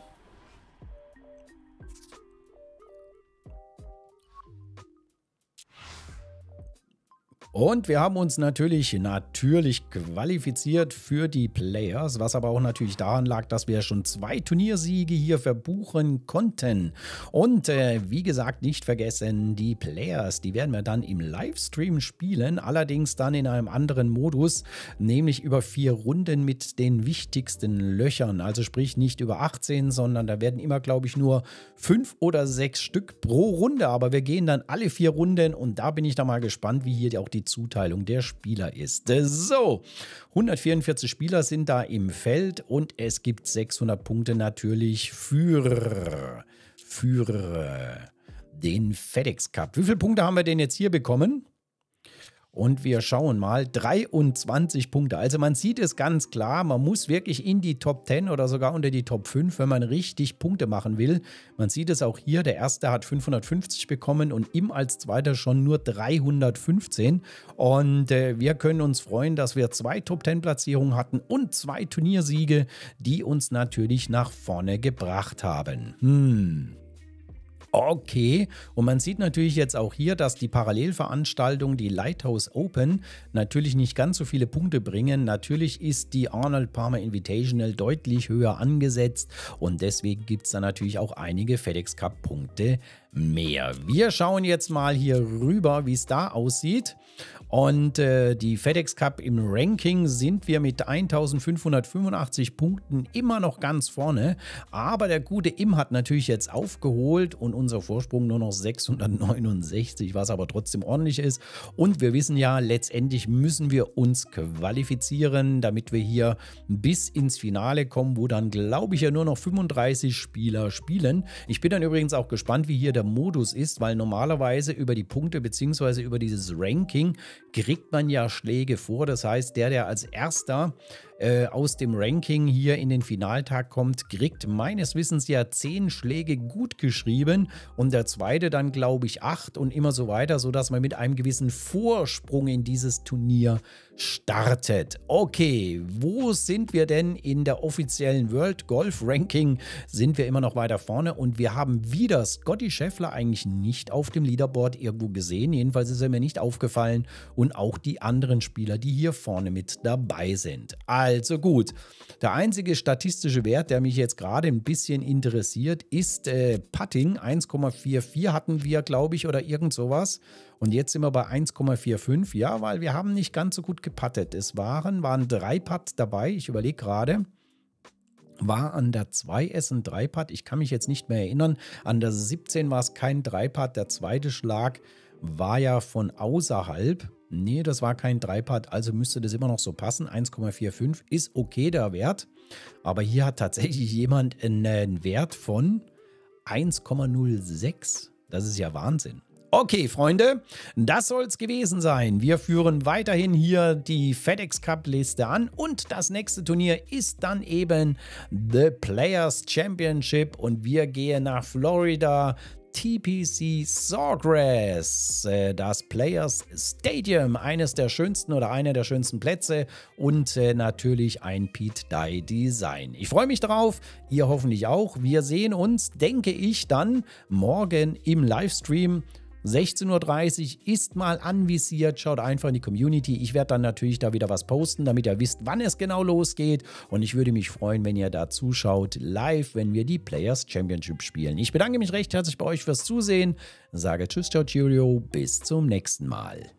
Und wir haben uns natürlich, natürlich qualifiziert für die Players, was aber auch natürlich daran lag, dass wir schon zwei Turniersiege hier verbuchen konnten. Und äh, wie gesagt, nicht vergessen, die Players, die werden wir dann im Livestream spielen, allerdings dann in einem anderen Modus, nämlich über vier Runden mit den wichtigsten Löchern. Also sprich nicht über achtzehn, sondern da werden immer, glaube ich, nur fünf oder sechs Stück pro Runde. Aber wir gehen dann alle vier Runden und da bin ich dann mal gespannt, wie hier auch die Zuteilung der Spieler ist. So, hundertvierundvierzig Spieler sind da im Feld und es gibt sechshundert Punkte natürlich für, für den FedEx Cup. Wie viele Punkte haben wir denn jetzt hier bekommen? Und wir schauen mal, dreiundzwanzig Punkte. Also man sieht es ganz klar, man muss wirklich in die Top zehn oder sogar unter die Top fünf, wenn man richtig Punkte machen will. Man sieht es auch hier, der erste hat fünfhundertfünfzig bekommen und Im als zweiter schon nur dreihundertfünfzehn. Und äh, wir können uns freuen, dass wir zwei Top zehn Platzierungen hatten und zwei Turniersiege, die uns natürlich nach vorne gebracht haben. Hm. Okay, und man sieht natürlich jetzt auch hier, dass die Parallelveranstaltung, die Lighthouse Open, natürlich nicht ganz so viele Punkte bringen. Natürlich ist die Arnold Palmer Invitational deutlich höher angesetzt und deswegen gibt es da natürlich auch einige FedEx Cup Punkte mehr. Wir schauen jetzt mal hier rüber, wie es da aussieht. Und äh, die FedEx Cup im Ranking sind wir mit eintausendfünfhundertfünfundachtzig Punkten immer noch ganz vorne. Aber der gute Im hat natürlich jetzt aufgeholt und unser Vorsprung nur noch sechshundertneunundsechzig, was aber trotzdem ordentlich ist. Und wir wissen ja, letztendlich müssen wir uns qualifizieren, damit wir hier bis ins Finale kommen, wo dann, glaube ich, ja nur noch fünfunddreißig Spieler spielen. Ich bin dann übrigens auch gespannt, wie hier der Modus ist, weil normalerweise über die Punkte bzw. über dieses Ranking kriegt man ja Schläge vor. Das heißt, der, der als erster äh, aus dem Ranking hier in den Finaltag kommt, kriegt meines Wissens ja zehn Schläge gut geschrieben und der zweite dann, glaube ich, acht und immer so weiter, sodass man mit einem gewissen Vorsprung in dieses Turnier startet. Okay, wo sind wir denn in der offiziellen World Golf Ranking? Sind wir immer noch weiter vorne und wir haben wieder Scotty Scheffler eigentlich nicht auf dem Leaderboard irgendwo gesehen. Jedenfalls ist er mir nicht aufgefallen und auch die anderen Spieler, die hier vorne mit dabei sind. Also gut, der einzige statistische Wert, der mich jetzt gerade ein bisschen interessiert, ist äh, Putting. eins Komma vierundvierzig hatten wir, glaube ich, oder irgend sowas. Und jetzt sind wir bei eins Komma fünfundvierzig, ja, weil wir haben nicht ganz so gut geputtet. Es waren, waren drei Putts dabei, ich überlege gerade. War an der zwei S ein drei Putt, ich kann mich jetzt nicht mehr erinnern. An der siebzehn war es kein drei Putt, der zweite Schlag war ja von außerhalb. Nee, das war kein drei Putt, also müsste das immer noch so passen. eins Komma fünfundvierzig ist okay, der Wert. Aber hier hat tatsächlich jemand einen Wert von eins Komma null sechs. Das ist ja Wahnsinn. Okay, Freunde, das soll es gewesen sein. Wir führen weiterhin hier die FedEx Cup Liste an und das nächste Turnier ist dann eben The Players Championship und wir gehen nach Florida. T P C Sawgrass, das Players Stadium, eines der schönsten oder einer der schönsten Plätze und äh, natürlich ein Pete Dye Design. Ich freue mich darauf, ihr hoffentlich auch. Wir sehen uns, denke ich, dann morgen im Livestream. sechzehn Uhr dreißig ist mal anvisiert, schaut einfach in die Community. Ich werde dann natürlich da wieder was posten, damit ihr wisst, wann es genau losgeht. Und ich würde mich freuen, wenn ihr da zuschaut, live, wenn wir die Players Championship spielen. Ich bedanke mich recht herzlich bei euch fürs Zusehen, sage Tschüss, ciao, cheerio, bis zum nächsten Mal.